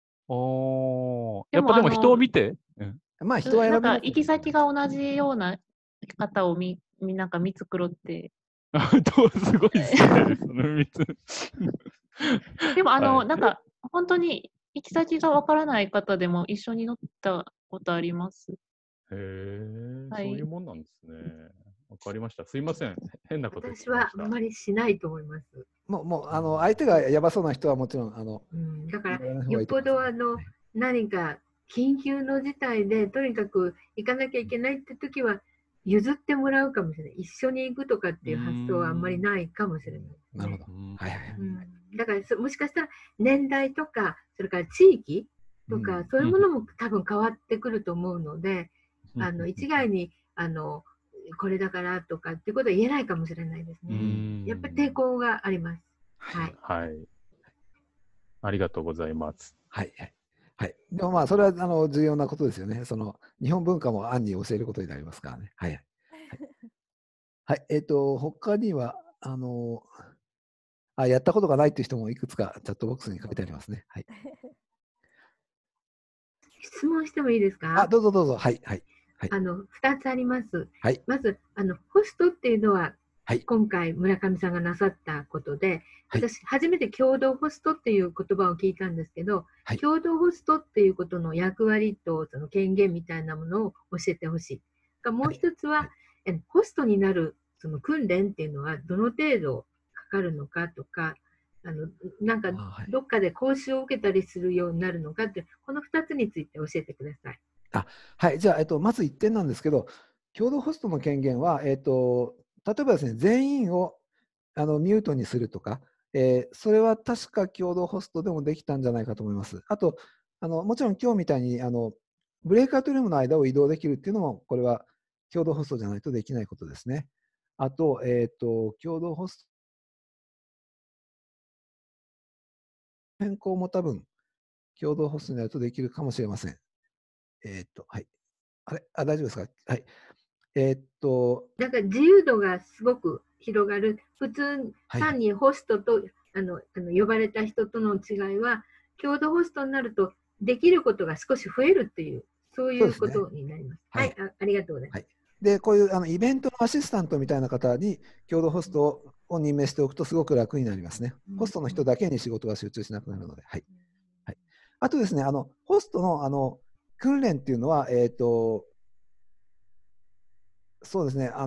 Speaker 7: やっぱでも人を見て、
Speaker 23: まあ人は選ぶ。
Speaker 8: なんか行き先が同じような方をなんか見繕って。
Speaker 7: すごいですね。その3つ。
Speaker 8: でもなんか本当に行き先がわからない方でも一緒に乗ったことあります。
Speaker 7: へえ、そういうもんなんですね。わかりました。すいません。変なこと
Speaker 6: 私はあんまりしないと思います。
Speaker 23: もう相手がやばそうな人はもちろん
Speaker 6: だからよっぽど何か緊急の事態でとにかく行かなきゃいけないって時は譲ってもらうかもしれない。一緒に行くとかっていう発想はあんまりないかもしれない、ね。
Speaker 23: なるほど。はいはい。
Speaker 6: だからもしかしたら年代とかそれから地域とか、そういうものも多分変わってくると思うので、一概にこれだからとかっていうことは言えないかもしれないですね。やっぱり抵抗があります。はい。
Speaker 7: はい。ありがとうございます。
Speaker 23: はいはい。はい。でもまあそれは重要なことですよね。日本文化も暗に教えることになりますからね。はい。はい。他にはやったことがないという人もいくつかチャットボックスに書いてありますね。はい。
Speaker 6: 質問してもいいですか？
Speaker 23: どうぞどうぞ。はいはい。
Speaker 6: 2つあります。
Speaker 23: はい、
Speaker 6: まずホストっていうのは、
Speaker 23: はい、
Speaker 6: 今回村上さんがなさったことで、私初めて共同ホストっていう言葉を聞いたんですけど、共同ホストっていうことの役割とその権限みたいなものを教えてほしい。もう一つは、ホストになるその訓練っていうのはどの程度かかるのかとか、なんかどっかで講習を受けたりするようになるのかって、この2つについて教えてください。
Speaker 23: はい、じゃあ、まず1点なんですけど、共同ホストの権限は、例えばですね、全員をミュートにするとか、それは確か共同ホストでもできたんじゃないかと思います。あと、もちろん今日みたいにブレイクアウトルームの間を移動できるっていうのも、これは共同ホストじゃないとできないことですね。あと、共同ホスト変更も多分、共同ホストになるとできるかもしれません。はい。大丈夫ですか？はい。
Speaker 6: なんか自由度がすごく広がる。普通、単にホストと、呼ばれた人との違いは、共同ホストになるとできることが少し増えるっていう、そういうことになります。はい、ありがとうございます。
Speaker 23: で、こういうイベントのアシスタントみたいな方に共同ホストを任命しておくとすごく楽になりますね。ホストの人だけに仕事が集中しなくなるので。はい。はい、あとですね、ホストの訓練っていうのは、そうですね、例えば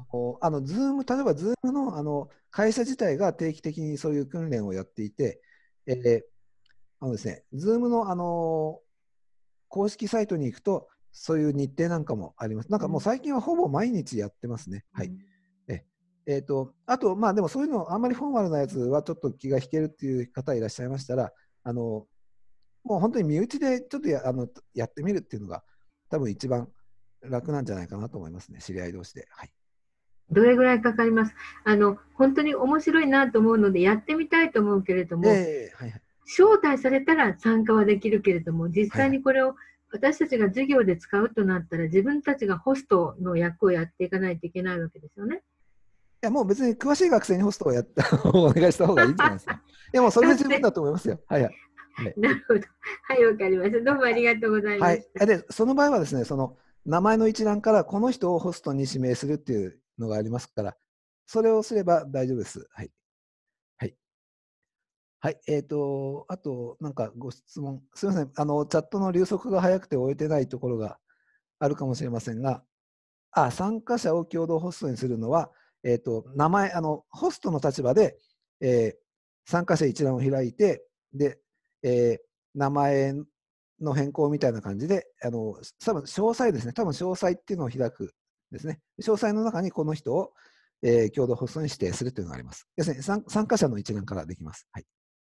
Speaker 23: Zoom の会社自体が定期的にそういう訓練をやっていて、ですね、Zoom の公式サイトに行くと、そういう日程なんかもあります。なんかもう最近はほぼ毎日やってますね。はい。あと、まあでもそういうの、あんまりフォーマルなやつはちょっと気が引けるっていう方いらっしゃいましたら、もう本当に身内でちょっとやってみるっていうのが、多分一番楽なんじゃないかなと思いますね、知り合い同士で。はい。
Speaker 6: どれぐらいかかります？本当に面白いなと思うので、やってみたいと思うけれども、招待されたら参加はできるけれども、実際にこれを私たちが授業で使うとなったら、自分たちがホストの役をやっていかないといけないわけですよね。
Speaker 23: いや、もう別に詳しい学生にホストをお願いした方がいいんじゃないですか。いや、もうそれで十分だと思いますよ。はいはい。
Speaker 6: なるほど。はい、わかりました。どうもありがとうございました。
Speaker 23: はい。で、その場合はですね、その名前の一覧からこの人をホストに指名するっていうのがありますから、それをすれば大丈夫です。はい。はい。はい。あと、なんかご質問。すみません。チャットの流速が速くて終えてないところがあるかもしれませんが、参加者を共同ホストにするのは、名前、ホストの立場で、参加者一覧を開いて、で、名前の変更みたいな感じで、多分詳細ですね。多分詳細っていうのを開くですね。詳細の中にこの人を、共同ホストに指定するというのがあります。要するに参加者の一覧からできます。はい。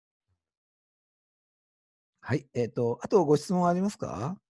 Speaker 23: はい。あとご質問ありますか？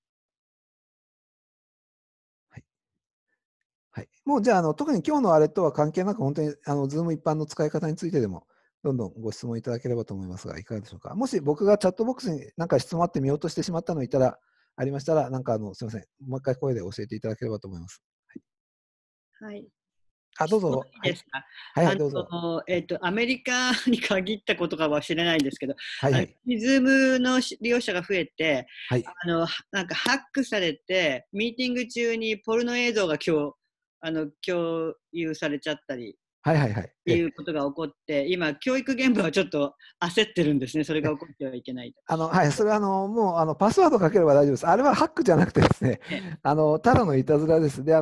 Speaker 23: はい。はい。もうじゃあ、特に今日のあれとは関係なく、本当にZoom 一般の使い方についてでも、どんどんご質問いただければと思いますが、いかがでしょうか。もし僕がチャットボックスに何か質問あって見落としてしまったのいたら、 ありましたら、なんかすみません、もう一回声で教えていただければと思います。
Speaker 2: はい。
Speaker 23: あ、どうぞ。
Speaker 2: いいですか。
Speaker 23: どうぞ。
Speaker 2: アメリカに限ったことかは知れないんですけど、ズームの利用者が増えて、なんかハックされて、ミーティング中にポルノ映像が共有されちゃったり。っていうことが起こって、今、教育現場はちょっと焦ってるんですね、それが起こってはいけないと。
Speaker 23: それはもうパスワードかければ大丈夫です。あれはハックじゃなくてですね、ただのいたずらです。で、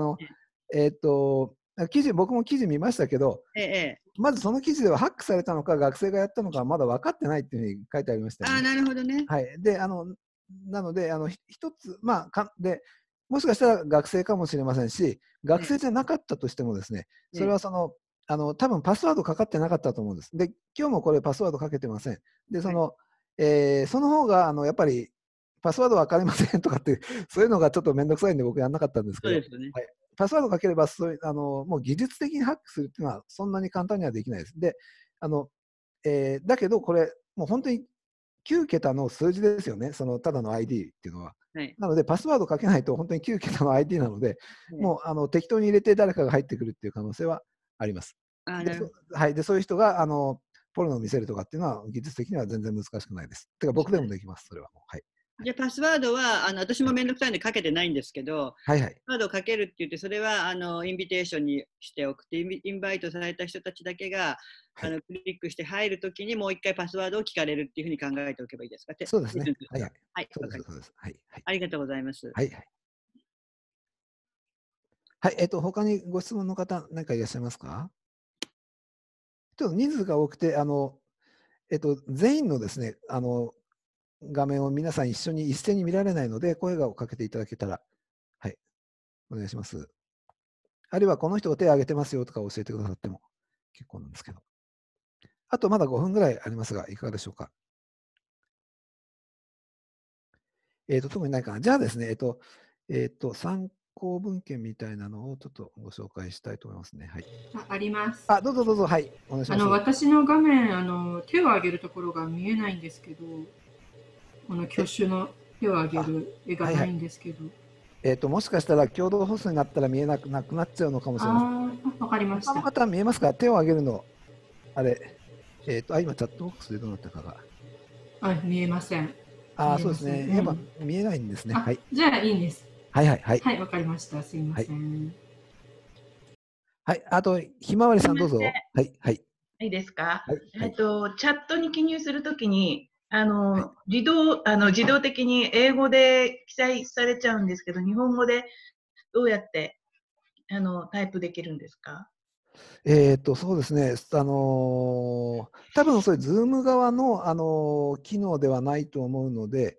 Speaker 23: 僕も記事見ましたけど、まずその記事ではハックされたのか、学生がやったのか、まだ分かってないっていうふうに書いてありましたよね。
Speaker 2: なるほどね。
Speaker 23: で、なので、一つ、で、もしかしたら学生かもしれませんし、学生じゃなかったとしてもですね、それは多分パスワードかかってなかったと思うんです。で、今日もこれパスワードかけてません。で、その方が、やっぱり、パスワード分かりませんとかって、そういうのがちょっとめんどくさいんで僕やんなかったんですけど、パスワードかければもう技術的にハックするっていうのはそんなに簡単にはできないです。で、だけどこれ、もう本当に9桁の数字ですよね、ただの ID っていうのは。なので、パスワードかけないと本当に9桁の ID なので、もう適当に入れて誰かが入ってくるっていう可能性はあります。で、そういう人がポルノを見せるとかっていうのは技術的には全然難しくないです。てか僕でもできます、それはもう。
Speaker 2: じゃあパスワードは私もめんどくさいんでかけてないんですけど、パスワードをかけるって言って、それはインビテーションにしておくって、インバイトされた人たちだけが、クリックして入るときにもう一回パスワードを聞かれるっていうふうに考えておけばいいですか。
Speaker 23: そうですね。
Speaker 2: ありがとうございます。
Speaker 23: 他にご質問の方、何かいらっしゃいますか？ちょっと人数が多くて、全員のですね、画面を皆さん一斉に見られないので、声をかけていただけたら、お願いします。あるいは、この人が手を挙げてますよとか教えてくださっても結構なんですけど。あとまだ5分ぐらいありますが、いかがでしょうか。特にないかな。じゃあですね、参考文献みたいなのをちょっとご紹介したいと思いますね。
Speaker 10: あります。
Speaker 23: どうぞどうぞ、お願いします。
Speaker 10: 私の画面、手を挙げるところが見えないんですけど、この挙手の手を挙げる絵がないんですけど。
Speaker 23: もしかしたら共同放送になったら見えなくなっちゃうのかもしれません。
Speaker 10: わかりました。
Speaker 23: 他の方見えますか？手を挙げるの。あれ、今チャットボックスでどうなったかが。
Speaker 10: 見えません。
Speaker 23: そうですね。やっぱ見えないんですね。
Speaker 10: じゃあいいんです。
Speaker 23: はい、
Speaker 10: わかりました。すいません。
Speaker 23: あと、ひまわりさんどうぞ。
Speaker 13: いいですか？チャットに記入するときに、自動的に英語で記載されちゃうんですけど、日本語でどうやってタイプできるんですか？
Speaker 23: そうですね。多分それ、ズーム側の、機能ではないと思うので、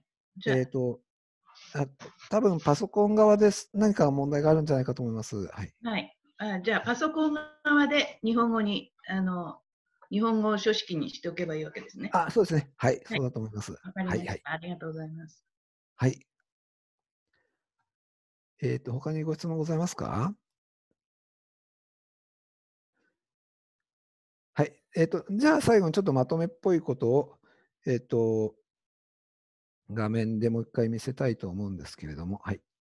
Speaker 23: 多分パソコン側です。何か問題があるんじゃないかと思います。
Speaker 13: じゃあ、パソコン側で日本語書式にしておけばいいわけですね。
Speaker 23: そうですね。そうだと思います。
Speaker 13: わかりました。ありがとうございます。
Speaker 23: 他にご質問ございますか？じゃあ最後にちょっとまとめっぽいことを、画面でもう一回見せたいと思うんですけれども、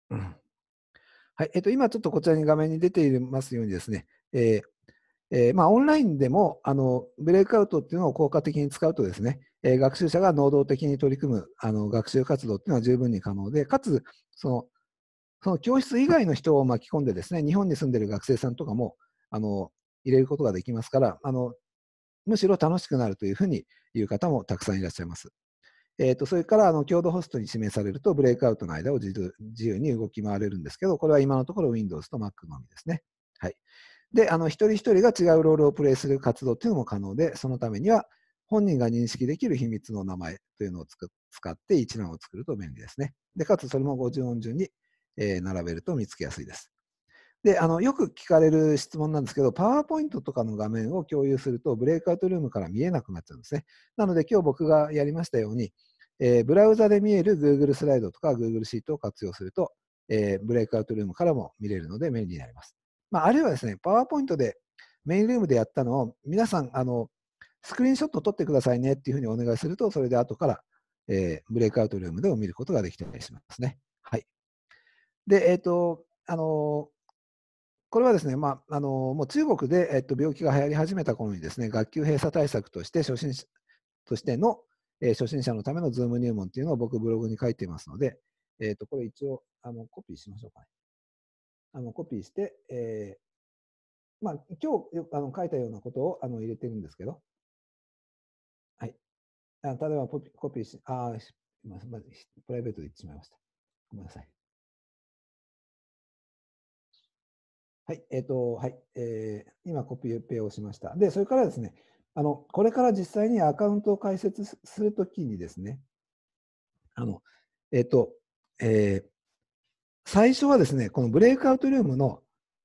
Speaker 23: 今ちょっとこちらに画面に出ていますようにですね、オンラインでもブレイクアウトっていうのを効果的に使うとですね、学習者が能動的に取り組む学習活動っていうのは十分に可能で、かつその教室以外の人を巻き込んでですね、日本に住んでいる学生さんとかも入れることができますから、むしろ楽しくなるというふうに言う方もたくさんいらっしゃいます。それから共同ホストに指名されると、ブレイクアウトの間を自由に動き回れるんですけど、これは今のところ Windows と Mac のみですね。で、一人一人が違うロールをプレイする活動というのも可能で、そのためには本人が認識できる秘密の名前というのを使って一覧を作ると便利ですね。で、かつそれも50音順に並べると見つけやすいです。で、よく聞かれる質問なんですけど、パワーポイントとかの画面を共有すると、ブレイクアウトルームから見えなくなっちゃうんですね。なので、今日僕がやりましたように、ブラウザで見える Google スライドとか Google シートを活用すると、ブレイクアウトルームからも見れるので便利になります。あるいはですね、パワーポイントでメインルームでやったのを皆さん、スクリーンショットを撮ってくださいねっていうふうにお願いすると、それで後から、 ブレイクアウトルームでも見ることができたりしますね。はい。で、これはですね、もう中国で、病気が流行り始めた頃にですね、学級閉鎖対策として初心者のためのズーム入門っていうのを僕ブログに書いていますので、これ一応コピーしましょうかね。コピーして、今日書いたようなことを入れてるんですけど、はい。例えばコピーし、まずプライベートで言ってしまいました。ごめんなさい。はい、はい、今コピペをしました。で、それからですね、これから実際にアカウントを開設するときにですね、最初はですね、このブレイクアウトルームの、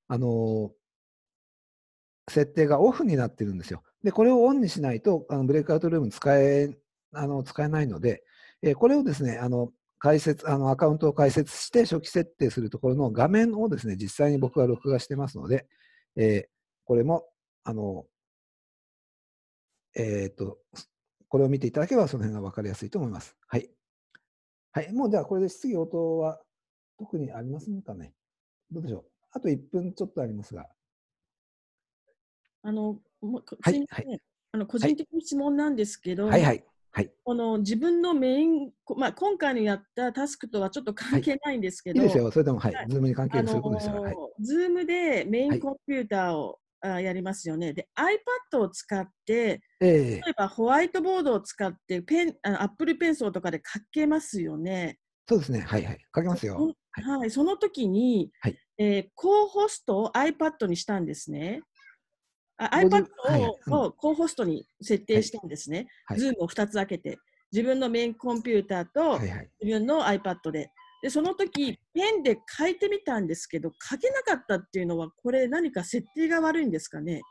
Speaker 23: 設定がオフになってるんですよ。で、これをオンにしないと、ブレイクアウトルーム使えないので、これをですね、アカウントを開設して初期設定するところの画面をですね、実際に僕は録画してますので、これも、これを見ていただければその辺が分かりやすいと思います。はい。はい。もうじゃあこれで質疑応答は特にありますかね。どうでしょう。あと1分ちょっとありますが。
Speaker 3: すみません。個人的な質問なんですけど、自分のメイン、今回のやったタスクとはちょっと関係ないんですけど、
Speaker 23: いいですよ、それでも、ズームに関係することですから。
Speaker 3: ズームでメインコンピューターをやりますよね。で、iPad を使って、例えばホワイトボードを使ってApple Pencil とかで書けますよね。
Speaker 23: そうですね、はいはい、書けますよ。
Speaker 3: はい、その時に、高ホストを iPad にしたんですね。iPad を高ホストに設定したんですね。Zoom を2つ開けて。自分のメインコンピューターと自分の iPad で。で、その時、ペンで書いてみたんですけど、書けなかったっていうのは、これ何か設定が悪いんですかね。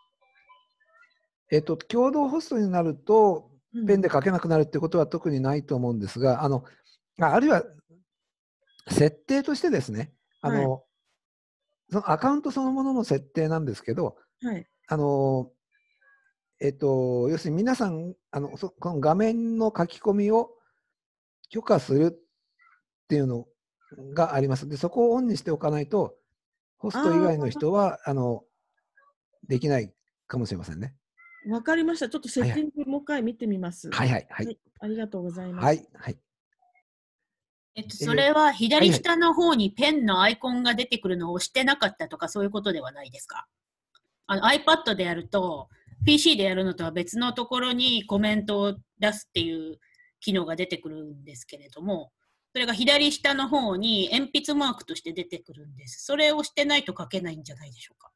Speaker 23: 共同ホストになると、ペンで書けなくなるってことは特にないと思うんですが、あるいは設定としてですね、そのアカウントそのものの設定なんですけど、要するに皆さんこの画面の書き込みを許可するっていうのがあります。で、そこをオンにしておかないと、ホスト以外の人はできないかもしれませんね。
Speaker 3: わかりました。ちょっとセッティングもう一回見てみます。
Speaker 23: はいはいはい。
Speaker 3: ありがとうございます。
Speaker 23: はいはい。
Speaker 15: それは左下の方にペンのアイコンが出てくるのを押してなかったとかそういうことではないですか？iPad でやると PC でやるのとは別のところにコメントを出すっていう機能が出てくるんですけれども、それが左下の方に鉛筆マークとして出てくるんです。それを押してないと書けないんじゃないでしょうか。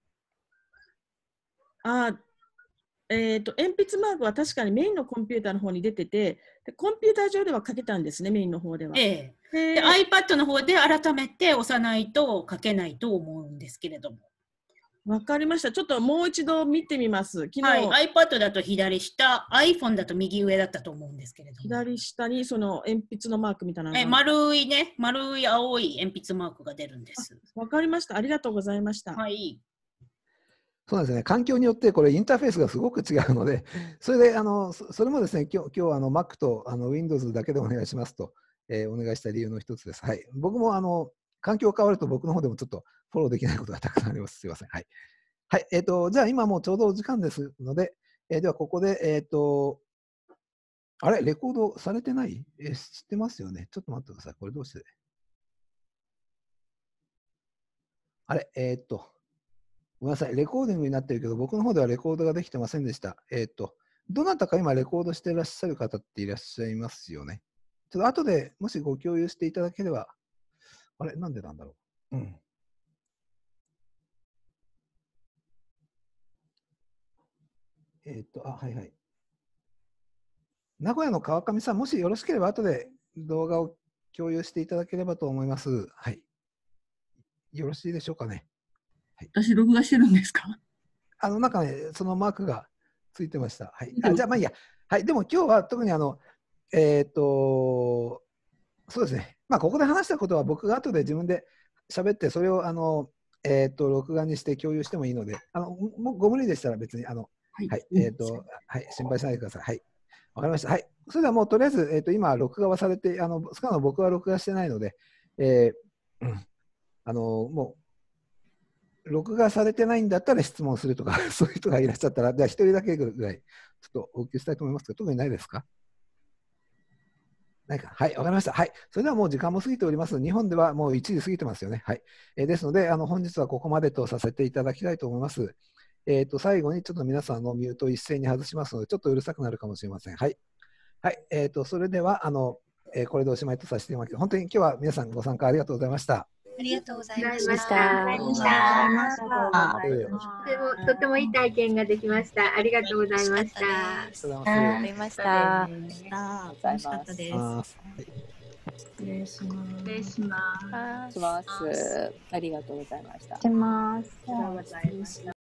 Speaker 3: 鉛筆マークは確かにメインのコンピューターの方に出てて、でコンピューター上では書けたんですね、メインの方では。
Speaker 15: で iPad の方で改めて押さないと書けないと思うんですけれども。
Speaker 3: わかりました。ちょっともう一度見てみます。昨日、
Speaker 15: iPad だと左下、iPhone だと右上だったと思うんですけれども。
Speaker 3: 左下にその鉛筆のマークみたいなのが
Speaker 15: 丸いね、丸い青い鉛筆マークが出るんです。
Speaker 3: わかりました。ありがとうございました。
Speaker 15: はい。
Speaker 23: そうなんですね。環境によってこれインターフェースがすごく違うので、それでそれもですね、今日Mac とWindows だけでお願いしますと、お願いした理由の一つです。はい。僕も環境が変わると僕の方でもちょっとフォローできないことがたくさんあります。すいません。はい。はい。じゃあ今もうちょうどお時間ですので、ではここで、あれレコードされてない？知ってますよね。ちょっと待ってください。これどうして？あれごめんなさい。レコーディングになってるけど、僕の方ではレコードができてませんでした。どなたか今レコードしていらっしゃる方っていらっしゃいますよね。ちょっと後でもしご共有していただければ、あれなんでなんだろう。はいはい。名古屋の川上さん、もしよろしければ後で動画を共有していただければと思います。はい。よろしいでしょうかね。
Speaker 1: 私、録画してるんですか？
Speaker 23: なんかね、そのマークがついてました。はい。じゃあ、まあいいや。はい。でも今日は特にそうですね。まあ、ここで話したことは僕が後で自分で喋って、それを録画にして共有してもいいので、ご無理でしたら別に、はい。はい。心配しないでください。はい。わかりました。はい。 それではもうとりあえず、今、録画はされて、少なくとも僕は録画してないので、もう、録画されてないんだったら質問するとか、そういう人がいらっしゃったら、じゃあ1人だけぐらい、ちょっとお受けしたいと思いますけど、特にないですか？ないか。はい、わかりました。はい。それではもう時間も過ぎております。日本ではもう1時過ぎてますよね。はい。ですので、本日はここまでとさせていただきたいと思います。最後にちょっと皆さんのミュートを一斉に外しますので、ちょっとうるさくなるかもしれません。はい。はい。それでは、これでおしまいとさせていただきます。本当に今日は皆さんご参加ありがとうございました。
Speaker 17: ありがとうございました。とてもいい体験ができました。ありがとうございました。
Speaker 20: ありがとうございました。
Speaker 17: 楽しかったです。失礼します。失礼します。
Speaker 5: ありがとうございました。
Speaker 20: します。